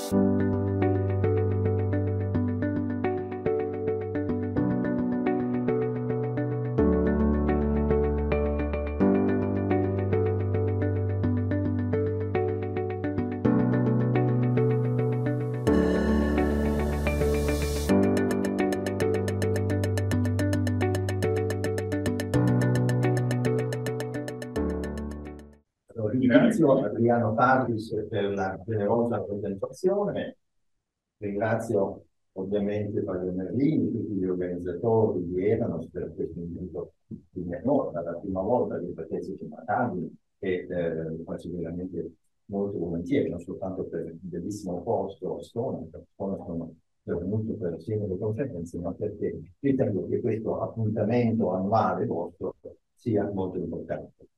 Ringrazio Adriano Parris per la generosa presentazione, ringrazio ovviamente Fabio Merlini, tutti gli organizzatori di Eranos per questo invito di memoria, la prima volta che potessi chiamarmi e faccio veramente molto volentieri, non soltanto per il bellissimo posto a Stona, sono venuto per insieme le conferenze, ma perché ritengo che questo appuntamento annuale vostro sia molto importante.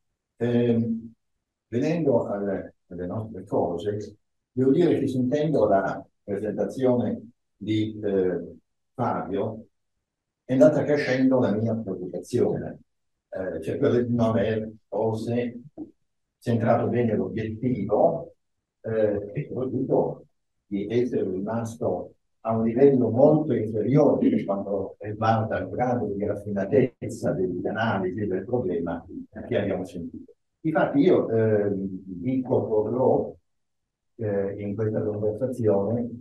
Venendo alle nostre cose, devo dire che sentendo la presentazione di Fabio è andata crescendo la mia preoccupazione, cioè quella di non aver forse centrato bene l'obiettivo e soprattutto di essere rimasto a un livello molto inferiore quando riguarda il grado di raffinatezza dell'analisi del problema che abbiamo sentito. Infatti io vi proporrò in questa conversazione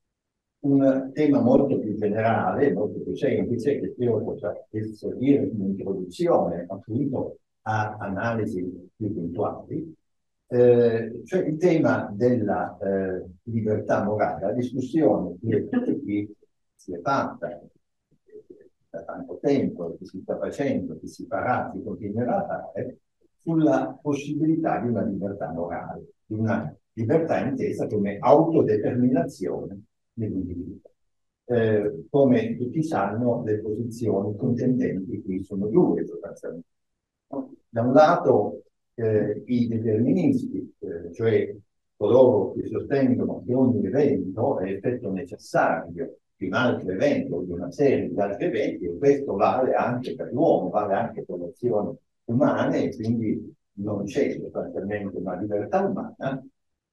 un tema molto più generale, molto più semplice, che spero possa servire come introduzione appunto a analisi più puntuali, cioè il tema della libertà morale, la discussione che si è fatta da tanto tempo, che si sta facendo, che si farà, si continuerà a fare, sulla possibilità di una libertà morale, di una libertà intesa come autodeterminazione dell'individuo. Come tutti sanno, le posizioni contendenti qui sono due, sostanzialmente. Da un lato i deterministi, cioè coloro che sostengono che ogni evento è effetto necessario di un altro evento o di una serie di altri eventi, e questo vale anche per l'uomo, vale anche per le azioni umane, e quindi non c'è sostanzialmente una libertà umana,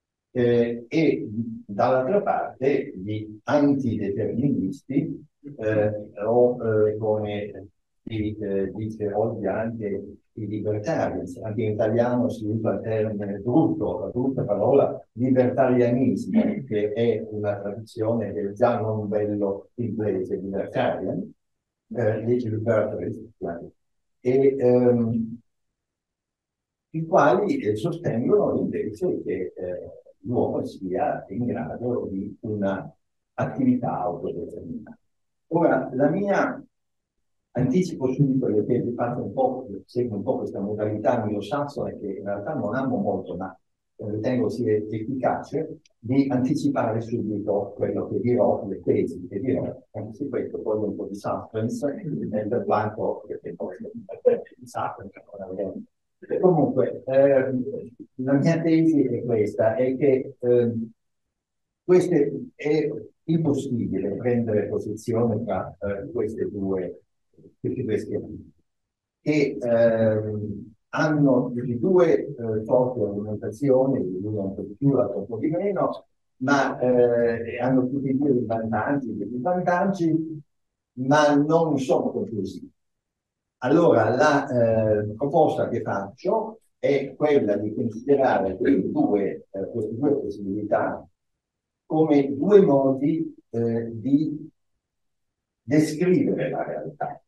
e dall'altra parte gli antideterministi, o come si dice oggi anche i libertarians, anche in italiano si usa il termine brutto, la brutta parola libertarianismo, che è una traduzione del già non bello inglese libertarian, e i quali sostengono invece che l'uomo sia in grado di una attività autodeterminata. Ora, la mia anticipo subito perché vi faccio un po', seguo un po' questa modalità anglosassone che in realtà non amo molto, ma ritengo sia efficace, di anticipare subito quello che dirò, le tesi che dirò, anche se questo poi un po' di suspense nel blanco, perché poi il suspense. Comunque, la mia tesi è questa, è che è impossibile prendere posizione tra queste due schemi, che hanno due forti argomentazioni, l'una un po' di più, l'altra un po' di meno, ma hanno tutti e due dei vantaggi e dei svantaggi, ma non sono conclusivi. Allora, la proposta che faccio è quella di considerare queste due possibilità come due modi di descrivere la realtà.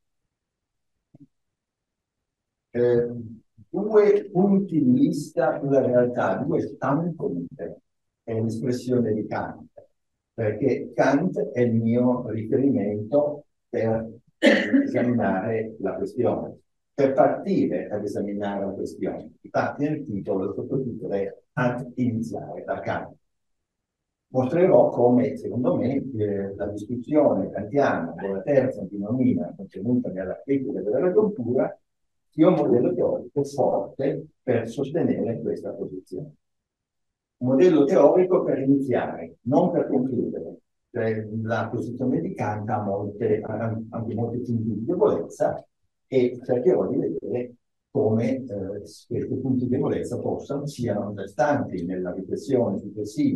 Due punti di vista sulla realtà, due standpunti, è l'espressione di Kant, perché Kant è il mio riferimento per esaminare la questione, per partire ad esaminare la questione. Infatti nel titolo, il sottotitolo è Ad iniziare da Kant. Mostrerò come, secondo me, la discussione kantiana della terza antinomia contenuta nella critica della ragion pura sia un modello teorico forte per sostenere questa posizione. Un modello teorico per iniziare, non per concludere. Cioè, la posizione di Kant ha anche molti punti di debolezza e cercherò di vedere come questi punti di debolezza siano restanti nella riflessione successiva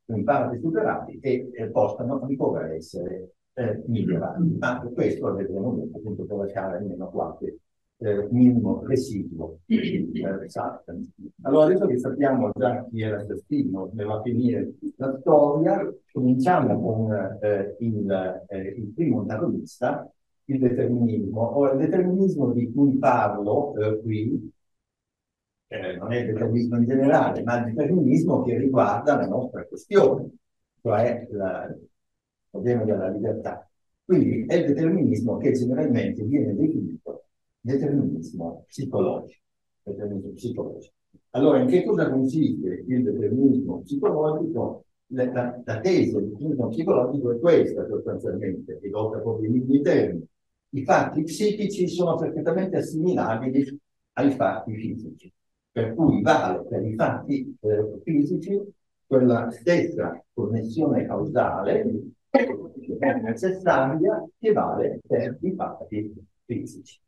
in parte superati e possano ancora essere migliorati. Ma questo vedremo dopo, appunto, per lasciare almeno qualche minimo residuo substance. Allora, adesso che sappiamo già chi era Giustino, dove va a finire la storia, cominciamo con il primo antagonista, il determinismo. Ora, il determinismo di cui parlo qui non è il determinismo in generale, ma il determinismo che riguarda la nostra questione, cioè il problema della libertà. Quindi è il determinismo che generalmente viene definito determinismo psicologico. Determinismo psicologico. Allora, in che cosa consiste il determinismo psicologico? La tesi del determinismo psicologico è questa, sostanzialmente, ridotta proprio in termini. I fatti psichici sono perfettamente assimilabili ai fatti fisici, per cui vale per i fatti fisici quella stessa connessione causale necessaria che vale per i fatti fisici.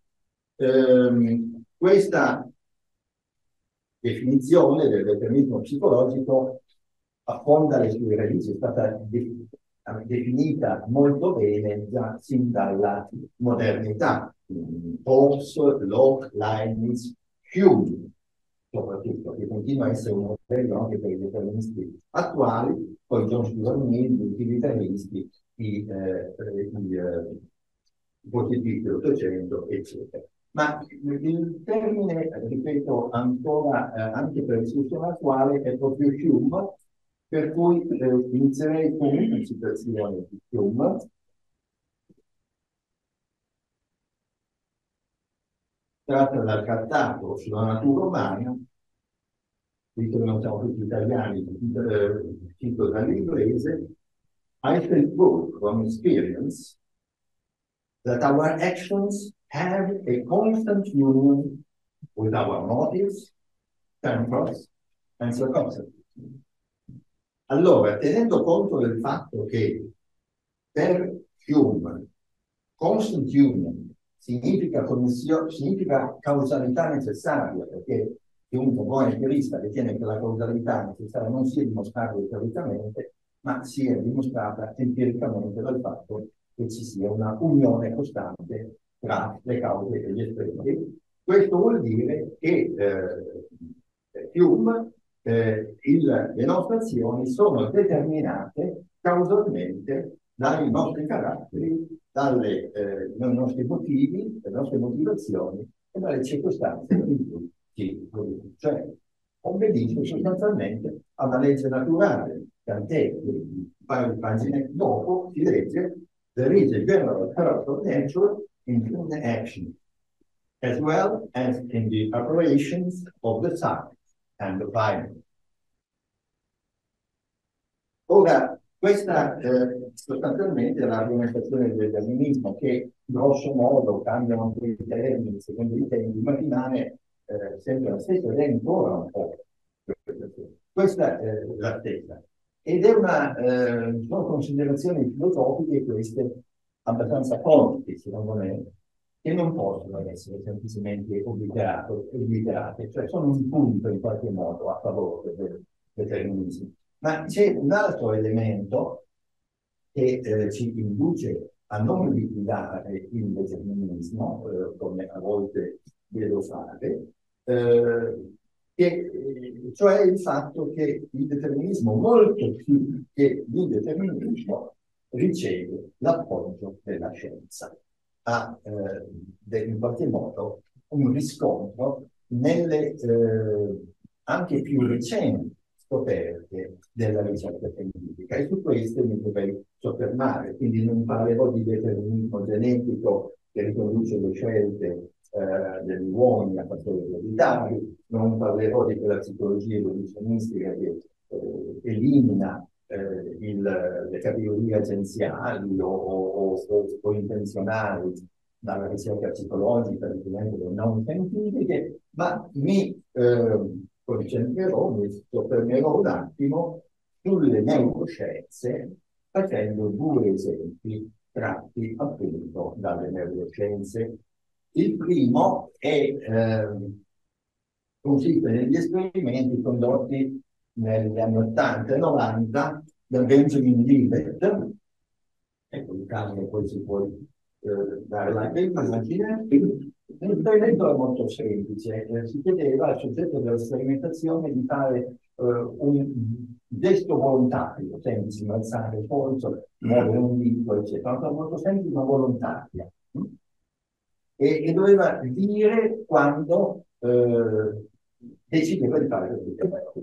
Questa definizione del determinismo psicologico affonda le sue radici, è stata definita molto bene già sin dalla modernità. Hobbes, Locke, Leibniz, Hume, soprattutto, che continua a essere un modello anche per i deterministi attuali, poi John Stuart Mill, gli utilitaristi, i positivi dell'Ottocento, eccetera. Ma il termine, ripeto ancora, anche per la discussione attuale, è proprio Hume, per cui inizierei con una citazione di Hume. Tratta dal trattato sulla natura umana, visto che non siamo tutti italiani, cito dall'inglese. I feel proof from experience that our actions have a constant union with our motives, tempers, and circumstances. Allora, tenendo conto del fatto che per Hume constant union significa causalità necessaria, perché chiunque buon empirista ritiene che la causalità necessaria non sia dimostrata teoricamente, ma sia dimostrata empiricamente dal fatto che ci sia una unione costante tra le cause e gli effetti. Questo vuol dire che Hume, le nostre azioni sono determinate causalmente dai nostri caratteri, dai nostri motivi, dalle nostre motivazioni e dalle circostanze in cui ci troviamo. Cioè, obbedisce sostanzialmente a una legge naturale, tant'è che un paio di pagine dopo si legge there is a general curse of nature in human action, as well as in the operations of the sun and the planet. Ora, questa sostanzialmente è l'argomentazione del determinismo che grosso modo cambiano anche i termini, secondo i tempi, ma rimane sempre la stessa ed è ancora un po'. Questa è la stessa. Ed è sono considerazioni filosofiche queste abbastanza forti, secondo me, che non possono essere semplicemente obbligate, cioè sono un punto in qualche modo a favore del determinismo. Ma c'è un altro elemento che ci induce a non liquidare il determinismo, come a volte vedo fare, cioè il fatto che il determinismo, molto più che l'indeterminismo, riceve l'appoggio della scienza. Ha in qualche modo un riscontro nelle anche più recenti scoperte della ricerca scientifica, e su queste mi dovrei soffermare. Quindi non parlerò di determinismo genetico che riconduce le scelte degli uomini a fattori ereditari, non parlerò di quella psicologia evoluzionistica che elimina le categorie agenziali o intenzionali dalla ricerca psicologica, ritenendole non scientifiche, ma mi soffermerò un attimo sulle neuroscienze, facendo due esempi tratti appunto dalle neuroscienze. Il primo consiste negli esperimenti condotti negli anni 80 e 90 da Benjamin Libet, ecco il caso poi si può dare la immagine. L'esperimento era molto semplice, si chiedeva al soggetto della sperimentazione di fare un gesto volontario, semplice, alzare il polso, muovere un dito, eccetera, una cosa molto semplice ma volontaria. E doveva dire quando decideva di fare questo.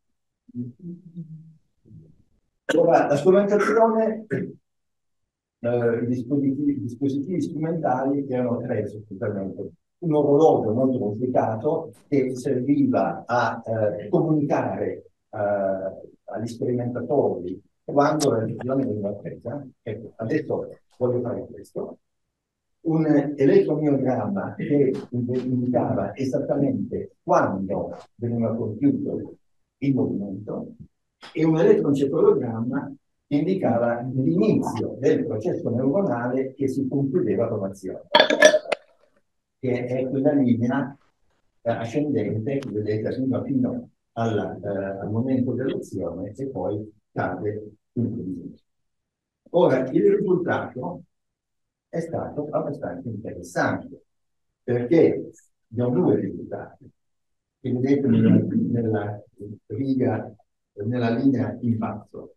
Ora, la strumentazione, i dispositivi strumentali erano tre sostanzialmente. Un orologio molto complicato che serviva a comunicare agli sperimentatori quando la decisione veniva presa. Ecco, adesso voglio fare questo. Un elettromiogramma che indicava esattamente quando veniva compiuto il movimento e un elettroencefalogramma che indicava l'inizio del processo neuronale che si concludeva con l'azione, che è quella linea ascendente che vedete fino al momento dell'azione e poi cade in. Ora, il risultato è stato abbastanza interessante, perché abbiamo due risultati che vedete nella riga, nella linea in basso.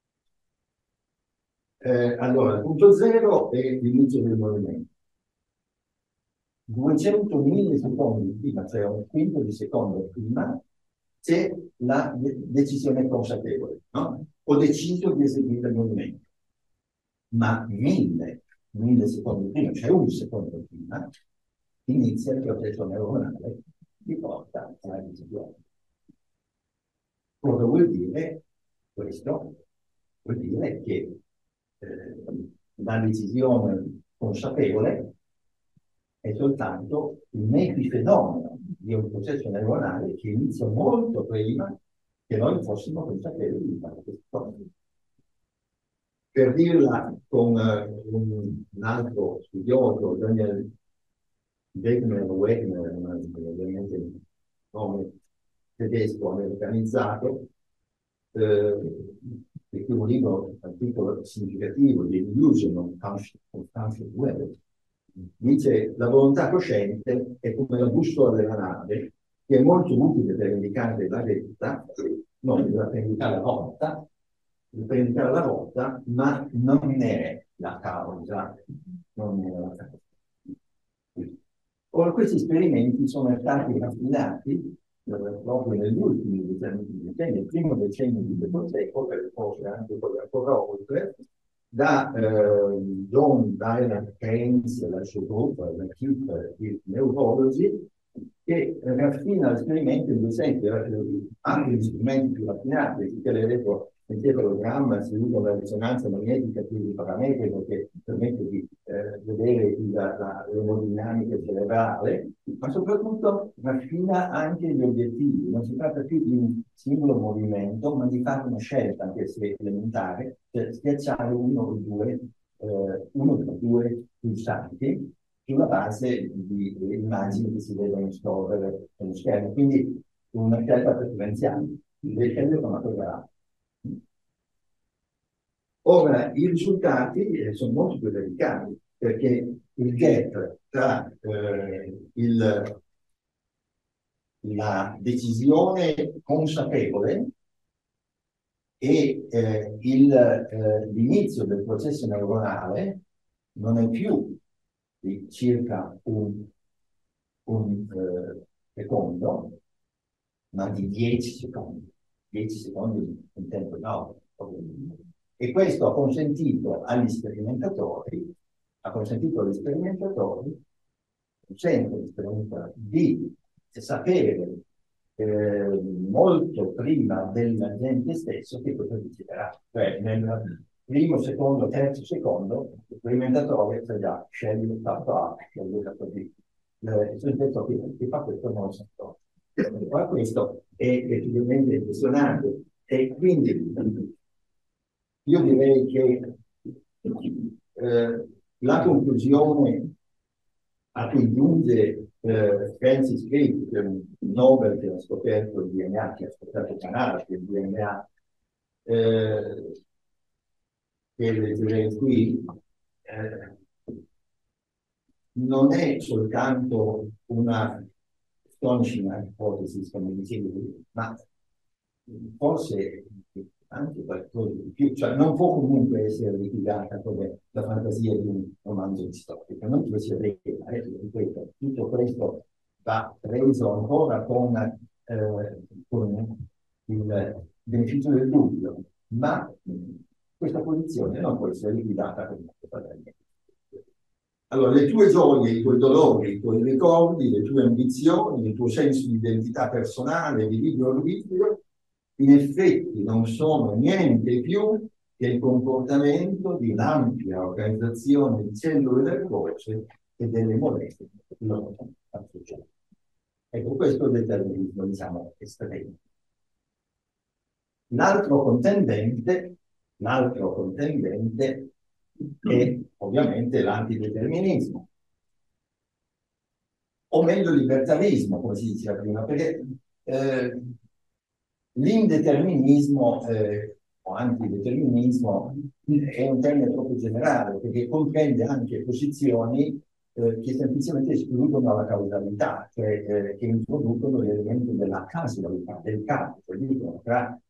Allora, il punto zero è l'inizio del movimento. 200 millisecondi prima, cioè un quinto di secondo prima, c'è la decisione consapevole, no? Ho deciso di eseguire il movimento, ma 1000 secondi prima, cioè un secondo prima, inizia il processo neuronale che porta alla decisione. Cosa vuol dire questo? Vuol dire che la decisione consapevole è soltanto un epifenomeno di un processo neuronale che inizia molto prima che noi fossimo consapevoli di fare queste cose. Per dirla con un altro studioso, Daniel Wegner, ovviamente un nome tedesco americanizzato, di cui un libro, un articolo significativo di Illusion of Conscious Will, dice la volontà cosciente è come la bussola della nave, che è molto utile per indicare la retta, non per indicare la rotta, per indicare la rotta, ma non è la causa. Non è la causa. Ora, questi esperimenti sono stati raffinati proprio negli ultimi decenni, il primo decennio di questo secolo, e forse anche poi ancora oltre, da John Dylan Keynes e la sua gruppo, l'equipe di neurologi, che raffina l'esperimento in due sensi, anche gli strumenti più raffinati, tutte le l'encefalogramma si usa la risonanza magnetica più di parametrico che permette di vedere l'emodinamica cerebrale, ma soprattutto raffina anche gli obiettivi. Non si tratta più di un singolo movimento, ma di fare una scelta, anche se elementare, cioè schiacciare uno o due pulsanti sulla base di immagini che si vedono scorrere sullo schermo. Quindi una scelta preferenziale. Le scelte sono una cosa. Ora, i risultati sono molto più delicati, perché il gap tra la decisione consapevole e l'inizio del processo neuronale non è più di circa un secondo, ma di 10 secondi. 10 secondi in tempo enorme. E questo ha consentito agli sperimentatori, di sapere molto prima dell'agente stesso che cosa deciderà. Cioè nel primo, secondo, terzo secondo, lo sperimentatore sa già, sceglie il fatto A, sceglie il fatto B. Il soggetto che fa questo non lo sa. Ma questo è effettivamente impressionante. E quindi io direi che la conclusione a cui giunge Francis Crick, che è un Nobel che ha scoperto il DNA, che ha scoperto il canale, che il DNA che leggerei qui, non è soltanto una astonishing ipotesi, come dicevi, ma forse anche qualcosa di più, cioè non può comunque essere liquidata come la fantasia di un romanzo storico, non che sia vera, ripeto, tutto questo va preso ancora con il beneficio del dubbio, ma questa posizione non può essere liquidata come fatalità. Allora, le tue gioie, i tuoi dolori, i tuoi ricordi, le tue ambizioni, il tuo senso di identità personale, di libero arbitrio, in effetti non sono niente più che il comportamento di un'ampia organizzazione di cellule del corpo e delle molecole loro associate. Ecco, questo è il determinismo, diciamo, estremo. L'altro contendente è ovviamente l'antideterminismo, o meglio il libertarismo, come si diceva prima, perché l'indeterminismo o antideterminismo è un termine troppo generale, perché comprende anche posizioni che semplicemente escludono la causalità, cioè che introducono l'elemento della casualità, del caso, cioè dicono tra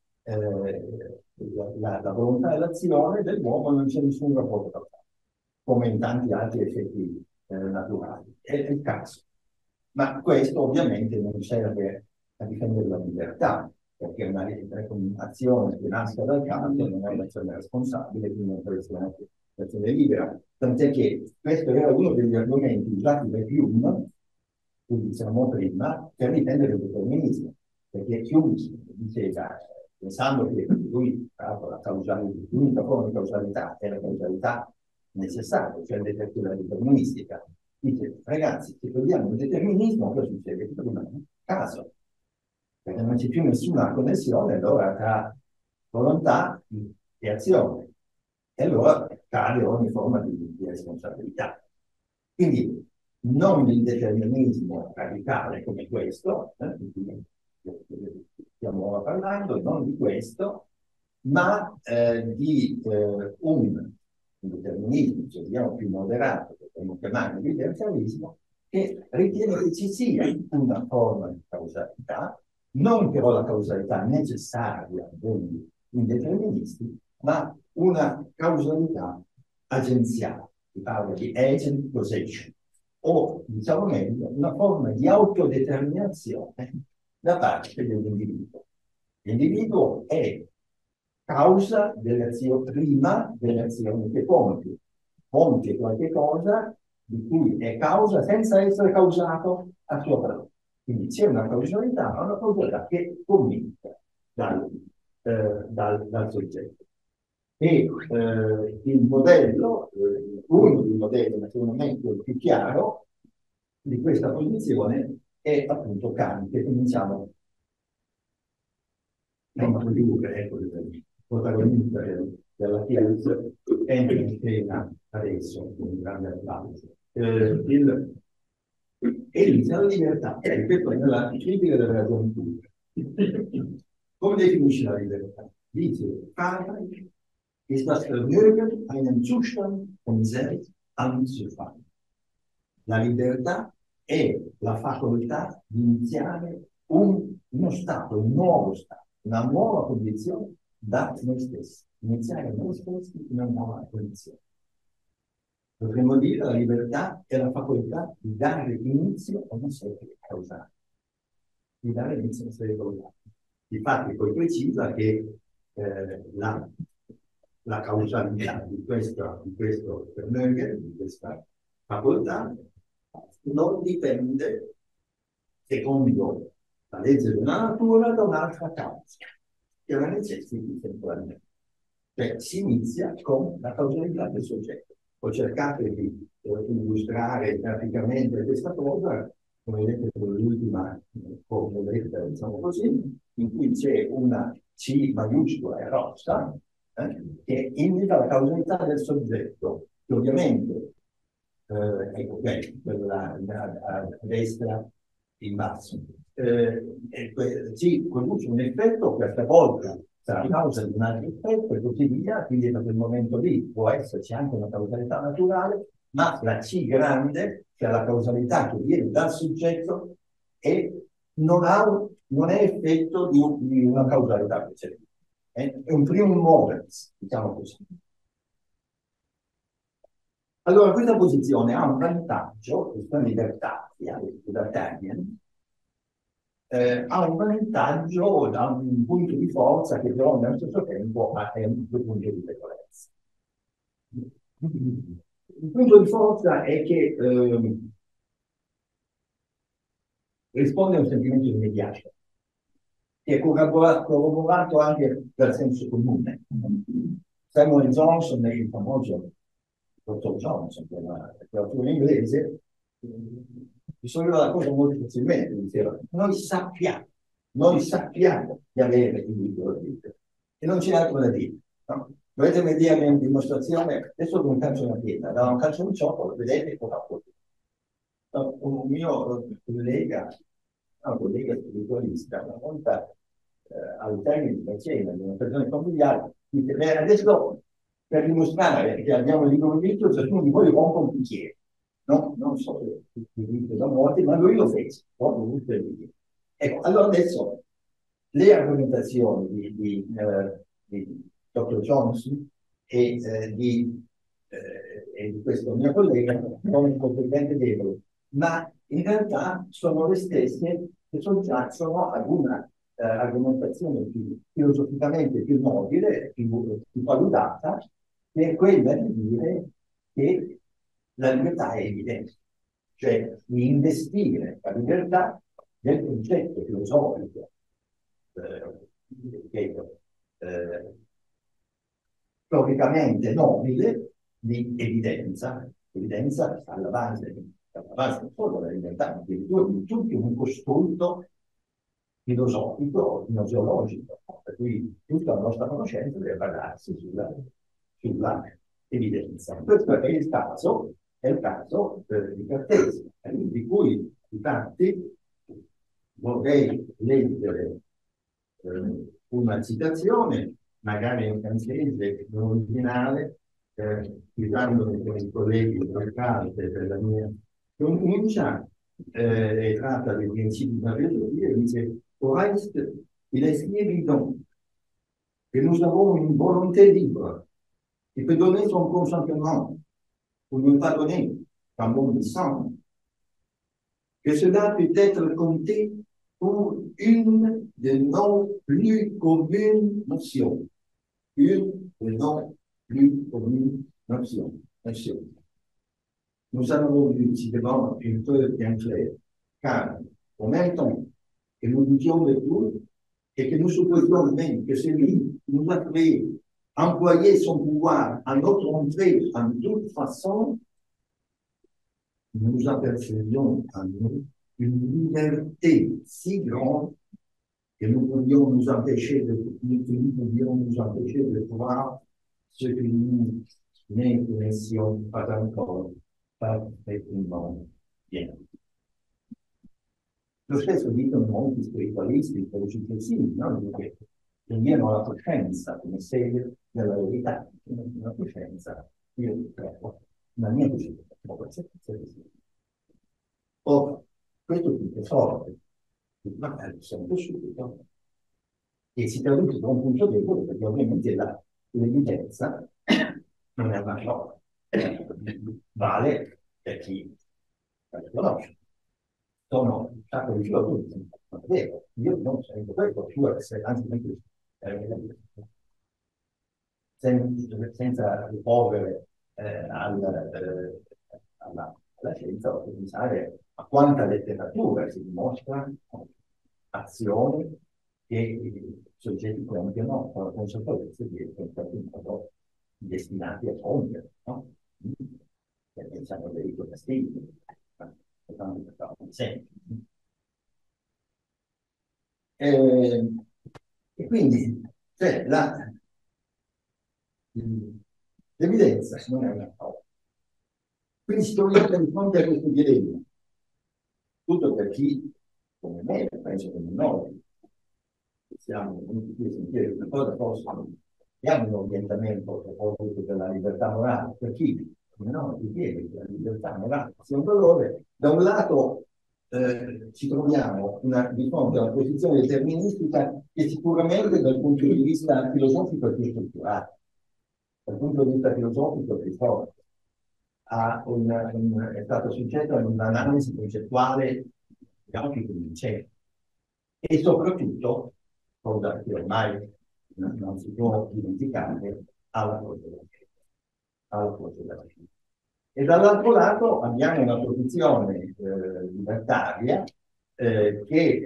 la volontà e l'azione dell'uomo non c'è nessun rapporto causale, come in tanti altri effetti naturali. È il caso. Ma questo ovviamente non serve a difendere la libertà, perché un'azione che nasce dal caso non è un'azione responsabile, quindi non può essere un'azione libera. Tant'è che questo era uno degli argomenti usati da Hume, che dicevamo prima, per difendere il determinismo, perché Hume diceva, pensando che lui, la causalità, l'unica forma di causalità è la causalità necessaria, cioè la deterministica. Dice, ragazzi, se togliamo il determinismo, cosa succede? Che rimane caso, perché non c'è più nessuna connessione allora tra volontà e azione, e allora cade ogni forma di responsabilità. Quindi non il determinismo radicale come questo, di cui stiamo ora parlando, non di questo, ma di un determinismo, se vogliamo più moderato, potremmo chiamare libertarismo, che ritiene che ci sia una forma di causalità, non però la causalità necessaria degli indeterministi, ma una causalità agenziale. Si parla di agent possession, o diciamo meglio, una forma di autodeterminazione da parte dell'individuo. L'individuo è causa delle azioni, prima delle azioni che compie. Compie qualche cosa di cui è causa senza essere causato a sua volta. Quindi c'è una causalità, ma una causalità che comincia dal soggetto. E il modello, uno dei modelli, ma secondo me il più chiaro di questa posizione è appunto Kant, che cominciamo a introdurre, ecco, il protagonista della Chiesa entra in scena adesso con un grande applauso. E dice la libertà, ripeto, è nella critica della ragione pubblica. Come definisce la libertà? Dice, Freiheit ist das Vermögen, einen Zustand von selbst anzufangen. La libertà è la facoltà di iniziare uno stato, un nuovo stato, una nuova condizione da noi stessi. Iniziare noi stessi in una nuova condizione. Potremmo dire che la libertà è la facoltà di dare inizio a una serie causale. Di dare inizio a una serie causale. Infatti poi precisa che la causalità di questo Vermögen, di questa facoltà, non dipende, secondo la legge della natura, da un'altra causa, che la necessiti temporaneamente. Cioè si inizia con la causalità del soggetto. Ho cercato di illustrare graficamente questa cosa, come vedete con l'ultima formuletta, diciamo così, in cui c'è una C maiuscola e rossa, che indica la causalità del soggetto, che ovviamente, ecco, quella a destra in basso, ci produce un effetto questa volta sarà causa di un altro effetto e così via, quindi da quel momento lì può esserci anche una causalità naturale, ma la C grande, cioè la causalità che viene dal soggetto, non è effetto di una causalità precedente. È un primo movens, diciamo così. Allora, questa posizione ha un vantaggio, questa libertà, ha un vantaggio da un punto di forza che però nello stesso tempo ha un punto di debolezza. Il punto di forza è che risponde a un sentimento immediato, che è corroborato anche dal senso comune. Samuel Johnson, il famoso dottor Johnson, che è una letteratura inglese, risolveva la cosa molto facilmente, diceva, noi sappiamo di avere il libero arbitrio e non c'è altro da dire. No? Dovete vedere una dimostrazione, adesso con un calcio una pietra, da un calcio un ciocco, vedete cosa ha fatto. Un mio collega spiritualista, una volta al termine di una cena di una persona familiare, dice, adesso per dimostrare che abbiamo il libero arbitrio, ciascuno di voi rompa un bicchiere. No? Non so se dite da morte, ma lui lo fece, proprio tutto il video. Ecco, allora adesso le argomentazioni di Dr. Johnson e di questo mio collega sono completamente deboli, ma in realtà sono le stesse che soggiacciono ad una argomentazione più filosoficamente più nobile, più valutata, che è quella di dire che la libertà è evidente, cioè di investire la libertà del concetto filosofico logicamente nobile di evidenza alla base non solo della libertà, ma addirittura di tutto un costrutto filosofico, gnoseologico, per cui tutta la nostra conoscenza deve basarsi sulla evidenza. Questo è il caso di Cartesio, di cui infatti vorrei leggere una citazione, magari in francese, in originale, citandomi con i colleghi del Carte per la mia pronuncia, è tratta dei principi della filosofia, dice: au reste, il est évident que nous avons une volonté libre qui peut donner son consentement ou ne pas donner quand bon lui semble, que cela peut être compté pour une de nos plus communes notions. Une de nos plus communes notions. Nous allons voulu évidemment un peu bien clair, car en même temps que nous disions de tout et que nous supposions même que celui qui nous a créé employer son pouvoir à notre entrée en toute façon, nous apercevions en nous une liberté si grande que nous pouvions nous empêcher de voir ce que nous ne connaissions pas encore parfaitement bien. Lo stesso dicono molti spiritualisti, successivi, no? Che vengono alla coscienza come sede della verità, una coscienza, io credo, la mia coscienza, ora, questo punto forte, magari sempre subito, che si traduce da un punto debole, perché ovviamente l'evidenza non è una parola, vale per chi la conosce. Sono un sacco di filosofi, non è vero, io non sarebbe questo, anzi, senza ricorrere alla scienza, o pensare a quanta letteratura si dimostra azioni che i soggetti compiono con la consapevolezza di essere in qualche modo destinati a compiere, no? Pensiamo a Enrico Castigli, e quindi cioè, l'evidenza non è una cosa. Quindi si troviamo di fronte a questo dilemma, tutto per chi, come me, penso come noi, siamo venuti qui a sentire una cosa possono, abbiamo un orientamento a proposito della libertà morale, per chi no, ritiene che la libertà morale sia un valore, da un lato ci troviamo di fronte a una posizione deterministica che sicuramente dal punto di vista filosofico è più strutturata, dal punto di vista filosofico è più forte, è stato soggetto a un'analisi concettuale diciamo più convincente e soprattutto, cosa che ormai non si può dimenticare, alla Corte della Scienza. Alla Corte della Scienza. E dall'altro lato abbiamo una posizione libertaria che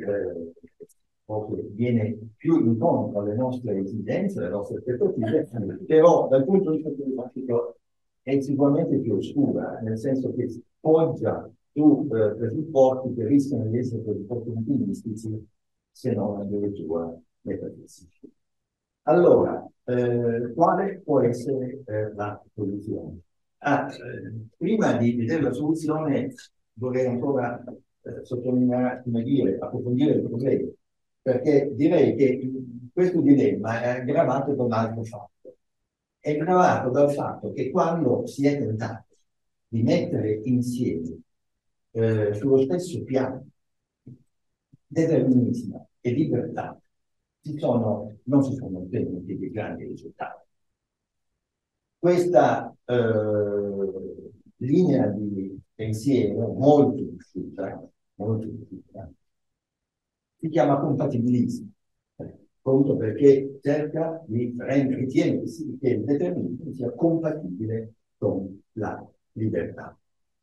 viene più incontro alle nostre esigenze, alle nostre aspettative, però dal punto di vista filosofico è sicuramente più oscura, nel senso che si poggia su presupposti che rischiano di essere presupposti utilistici se non addirittura metafisici. Allora, quale può essere la soluzione? Prima di vedere la soluzione vorrei ancora sottolineare, come dire, approfondire il problema, perché direi che questo dilemma è aggravato da un altro fatto. È aggravato dal fatto che quando si è tentato di mettere insieme sullo stesso piano determinismo e libertà, non si sono ottenuti dei grandi risultati. Questa linea di pensiero molto diffusa, si chiama compatibilismo, appunto perché cerca di ritiene che il determinismo sia compatibile con la libertà.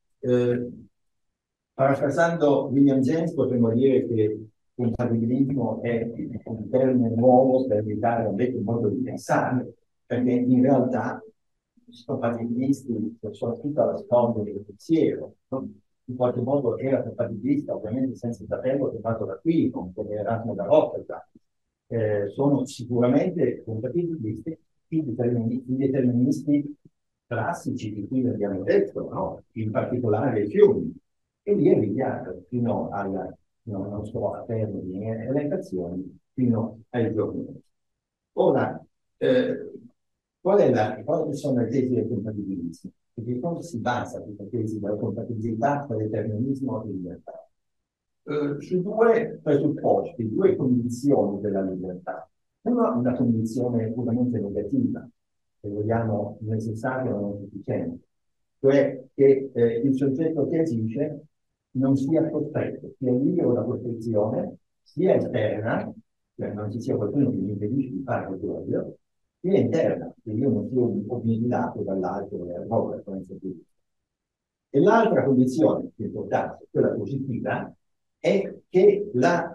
Parafrasando William James potremmo dire che compatibilismo è un termine nuovo per evitare un vecchio modo di pensare, perché in realtà i compatibilisti, soprattutto alla storia del pensiero, no? In qualche modo era compatibilista, ovviamente senza saperlo, che è fatto da qui, come Erasmo da Rotterdam, sono sicuramente compatibilisti i deterministi classici di cui abbiamo detto, no? In particolare i fiumi, e via via fino alla, no, non sto a termini elencazioni, fino ai giorni. Ora, quali sono le tesi del compatibilismo? Perché cosa si basa questa tesi della compatibilità tra determinismo e libertà? Su due presupposti, due condizioni della libertà. Una condizione puramente negativa, se vogliamo necessaria o non sufficiente, cioè che il soggetto che agisce non sia costretto, sia libero da costrizione, sia esterna, cioè non ci sia qualcuno che mi impedisce di fare quello che voglio, sia interna, che io non sia obnubilato dall'altro e roba, come si dice. E l'altra condizione più importante, quella positiva, è che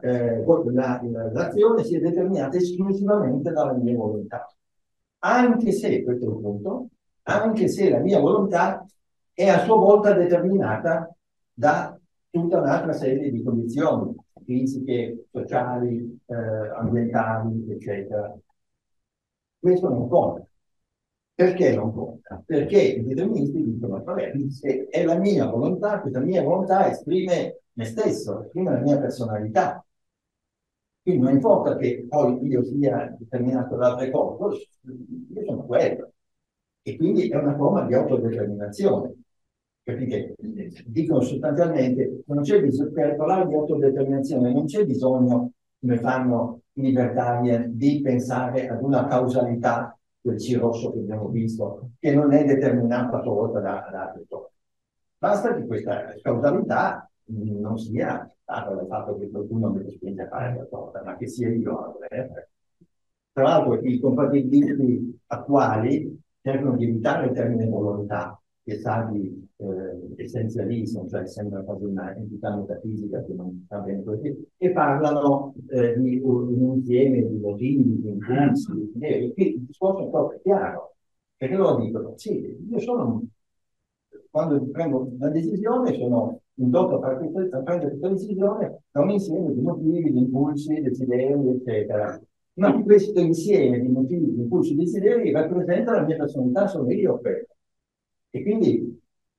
l'azione sia determinata esclusivamente dalla mia volontà. Anche se, questo è il punto, anche se la mia volontà è a sua volta determinata da tutta un'altra serie di condizioni fisiche, sociali, ambientali, eccetera. Questo non conta. Perché non conta? Perché i deterministi dicono, vabbè, se è la mia volontà, questa mia volontà esprime me stesso, esprime la mia personalità. Quindi non importa che poi io sia determinato da altre cose, io sono quello. E quindi è una forma di autodeterminazione. Capite? Dicono sostanzialmente, non c'è bisogno, per parlare di autodeterminazione, non c'è bisogno, come fanno i libertari, di pensare ad una causalità del C rosso che abbiamo visto, che non è determinata a sua volta da altre cose. Basta che questa causalità non sia data dal fatto che qualcuno mi spinge a fare qualcosa, ma che sia io a voler. Tra l'altro i compatibilisti attuali cercano di evitare il termine volontà, che sa di essenzialismo, cioè sembra quasi una entità metafisica che non sta bene così, e parlano di un insieme di motivi, di impulsi, di idee. Qui il discorso è proprio chiaro, perché loro dicono, sì, io sono, quando prendo una decisione, sono indotto a prendere questa decisione da un insieme di motivi, di impulsi, desideri, eccetera. Ma questo insieme di motivi, di impulsi e desideri rappresenta la mia personalità, sono io quello. E quindi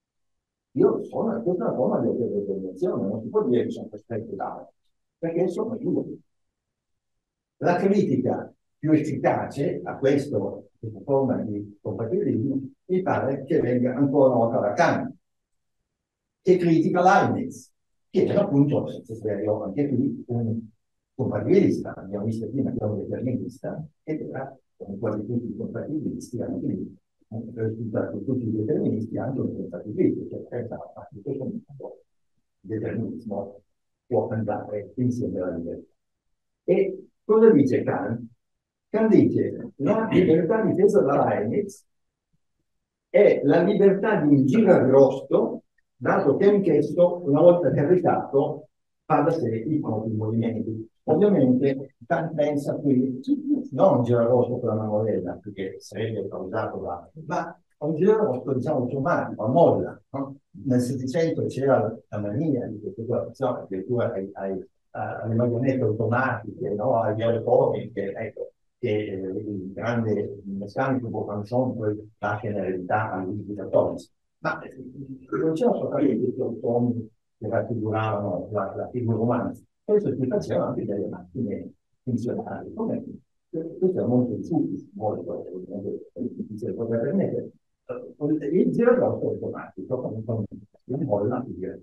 questa è una forma di autodeterminazione, non si può dire che sono costretto da, perché sono io. La critica più efficace a questa forma di compatibilismo mi pare che venga ancora una volta da Kant, che critica Leibniz, che era appunto, se spero anche qui, un compatibilista, abbiamo visto prima che era un determinista, ed era, come quasi tutti i compatibilisti, anche lì, tutti i deterministi, anche un compatibilista, cioè pensava che questo mondo il determinismo può andare insieme alla libertà. E cosa dice Kant? Kant dice la libertà difesa da Leibniz è la libertà di un giragrosto, dato che anch'esso, una volta caricato, fa da sé i propri movimenti. Ovviamente Kant pensa qui non un girarosto per la manovella, perché sarebbe causato da... ma un girarosto, diciamo, automatico, a molla. No? Nel Settecento c'era la mania di queste cose, che tu alle marionette automatiche, no? Agli aeroporti, che, ecco, che il grande meccanico Bocanson poi lascia in eredità agli cattolici. Ma non c'era soltanto questi automi che raffiguravano la figura umana, questo si faceva anche delle macchine funzionali. Questo è molto difficile, molto difficile poter permettere. Il girarotto automatico, con un molla,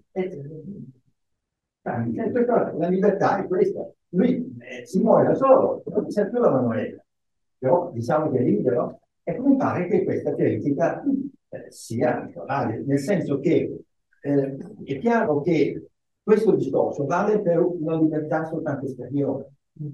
la libertà è questa. Lui si muove da solo, non c'è più la manuela, però diciamo che è libero. E mi pare che questa critica sia naturale, nel senso che è chiaro che questo discorso vale per una libertà soltanto esteriore,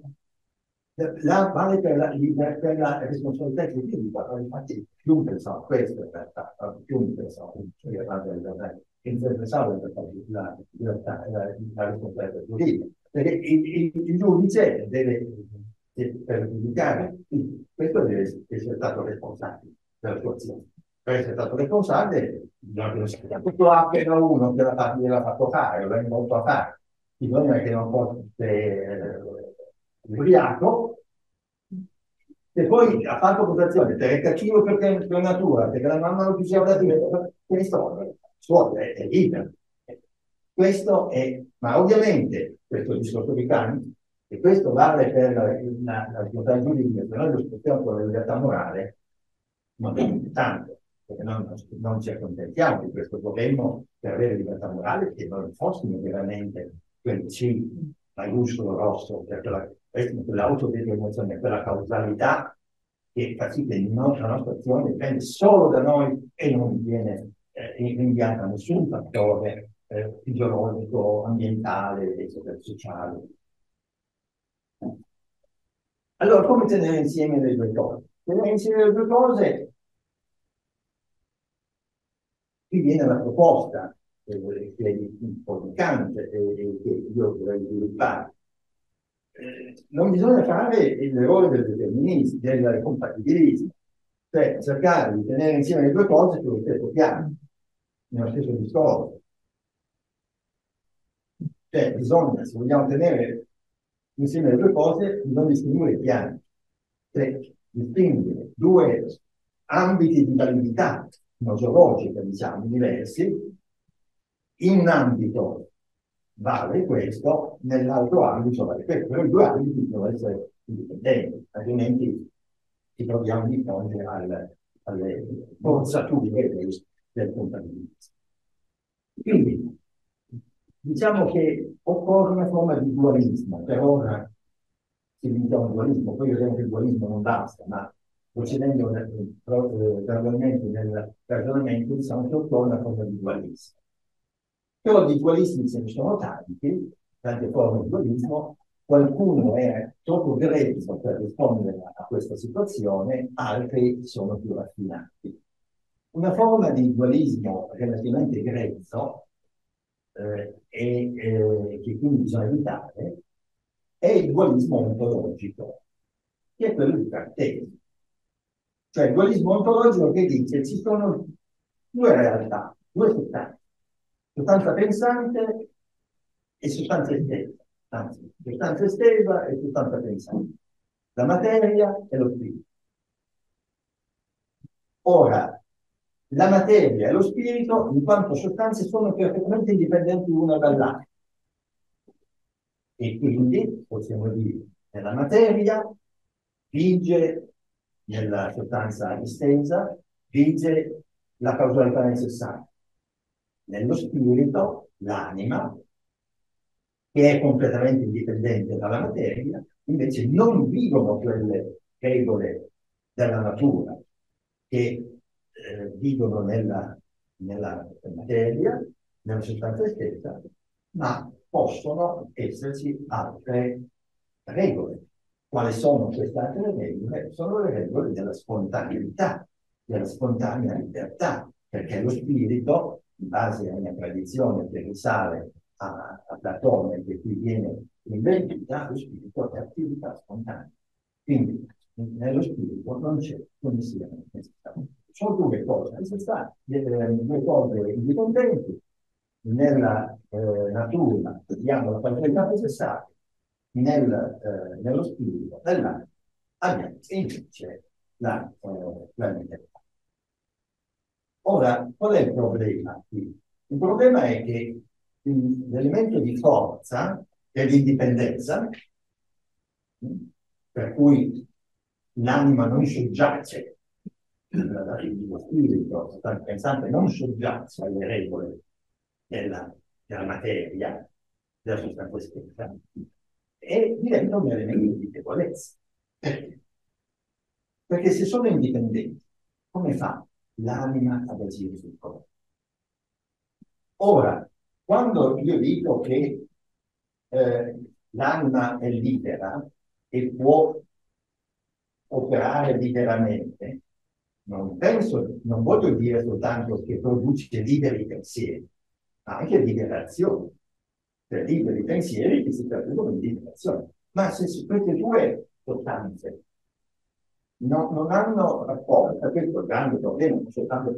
vale per la responsabilità giuridica, infatti più pensavo a questo in realtà, più mi pensavo che interessava la libertà, la responsabilità giuridica, perché il giudice deve, per giudicare, questo deve essere stato responsabile della sua azione. Per essere stato responsabile, bisogna che non sia tutto appena uno che l'ha fatto fare, l'ha indotto a fare, bisogna che non fosse ubriaco, e poi ha fatto votazione per il cattivo perché per natura, perché la mamma non diceva da dire, questo è libero. Questo è, ma ovviamente, questo è il discorso di Kant, e questo vale per la libertà giuridica, se noi lo spostiamo con la libertà morale, non è tanto, perché noi non ci accontentiamo di questo problema per avere libertà morale, che noi fossimo veramente quel C maiuscolo rosso, per quell'autodeterminazione, quella causalità che fa sì che la nostra azione dipende solo da noi e non viene rinviata a nessun fattore fisiologico, ambientale, eccetera, sociale. Allora, come tenere insieme le due cose? Tenere insieme le due cose, qui viene la proposta che è un po' di Kant e che io vorrei sviluppare. Non bisogna fare l'errore del determinismo, del compatibilismo, cioè cercare di tenere insieme le due cose sullo stesso piano, nello stesso discorso. Cioè bisogna, se vogliamo tenere insieme le due cose, bisogna distinguere i piani, cioè distinguere due ambiti di validità nosologica, diciamo, diversi. In un ambito vale questo, nell'altro ambito vale questo, però i due ambiti devono essere indipendenti, altrimenti ci troviamo di fronte alle forzature del contabilismo. Quindi, diciamo che occorre una forma di dualismo, per ora si limita a un dualismo, poi vedremo che il dualismo non basta, ma procedendo gradualmente nel ragionamento, diciamo che occorre una forma di dualismo. Però di dualismi ce ne sono tanti, tante forme di dualismo, qualcuno è troppo grezzo per rispondere a questa situazione, altri sono più raffinati. Una forma di dualismo relativamente grezzo che quindi bisogna evitare è il dualismo ontologico, che è quello di Cartesio. Cioè il dualismo ontologico che dice ci sono due realtà, due sostanza pensante e sostanza estesa, anzi, sostanza estesa e sostanza pensante, la materia e lo spirito. Ora, la materia e lo spirito, in quanto sostanze, sono perfettamente indipendenti l'una dall'altra. E quindi possiamo dire nella materia, vige nella sostanza estesa, vige la causalità necessaria. Nello spirito, l'anima, che è completamente indipendente dalla materia, invece non vivono quelle regole della natura che vivono nella materia, nella sostanza stessa, ma possono esserci altre regole. Quali sono queste altre regole? Sono le regole della spontaneità, della spontanea libertà, perché lo spirito, in base a una tradizione che risale a Platone, che qui viene invertita, lo spirito è attività spontanea. Quindi nello spirito non c'è connessione necessaria. Sono due cose necessarie, due cose indipendenti. Nella natura abbiamo la qualità necessaria, nello spirito dell'anima abbiamo invece la libertà. Ora, qual è il problema qui? Il problema è che l'elemento di forza è l'indipendenza, per cui l'anima non soggiace, lo spirito pensante non soggiace alle regole della materia, della sostanza stessa, e diventa un elemento di debolezza. Perché? Perché se sono indipendenti, come fa l'anima ad agire sul corpo? Ora, quando io dico che l'anima è libera e può operare liberamente, non voglio dire soltanto che produce liberi pensieri, ma anche liberazione. Per liberi pensieri che si traducono in liberazione. Ma se queste due sostanze non hanno rapporto, questo è un grande problema, non soltanto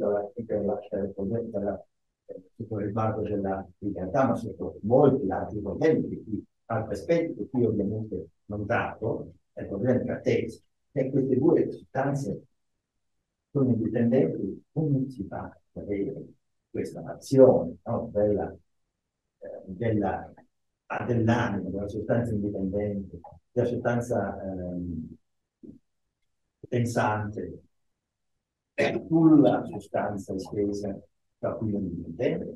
sotto il sguardo della libertà, ma sotto molti altri problemi, di cui altri aspetti che qui ovviamente non trato, è il problema della tesi. E queste due sostanze sono indipendenti, come si fa ad avere questa azione, no, dell'anima, della sostanza indipendente, della sostanza pensante, sulla sostanza estesa da cui non dipende.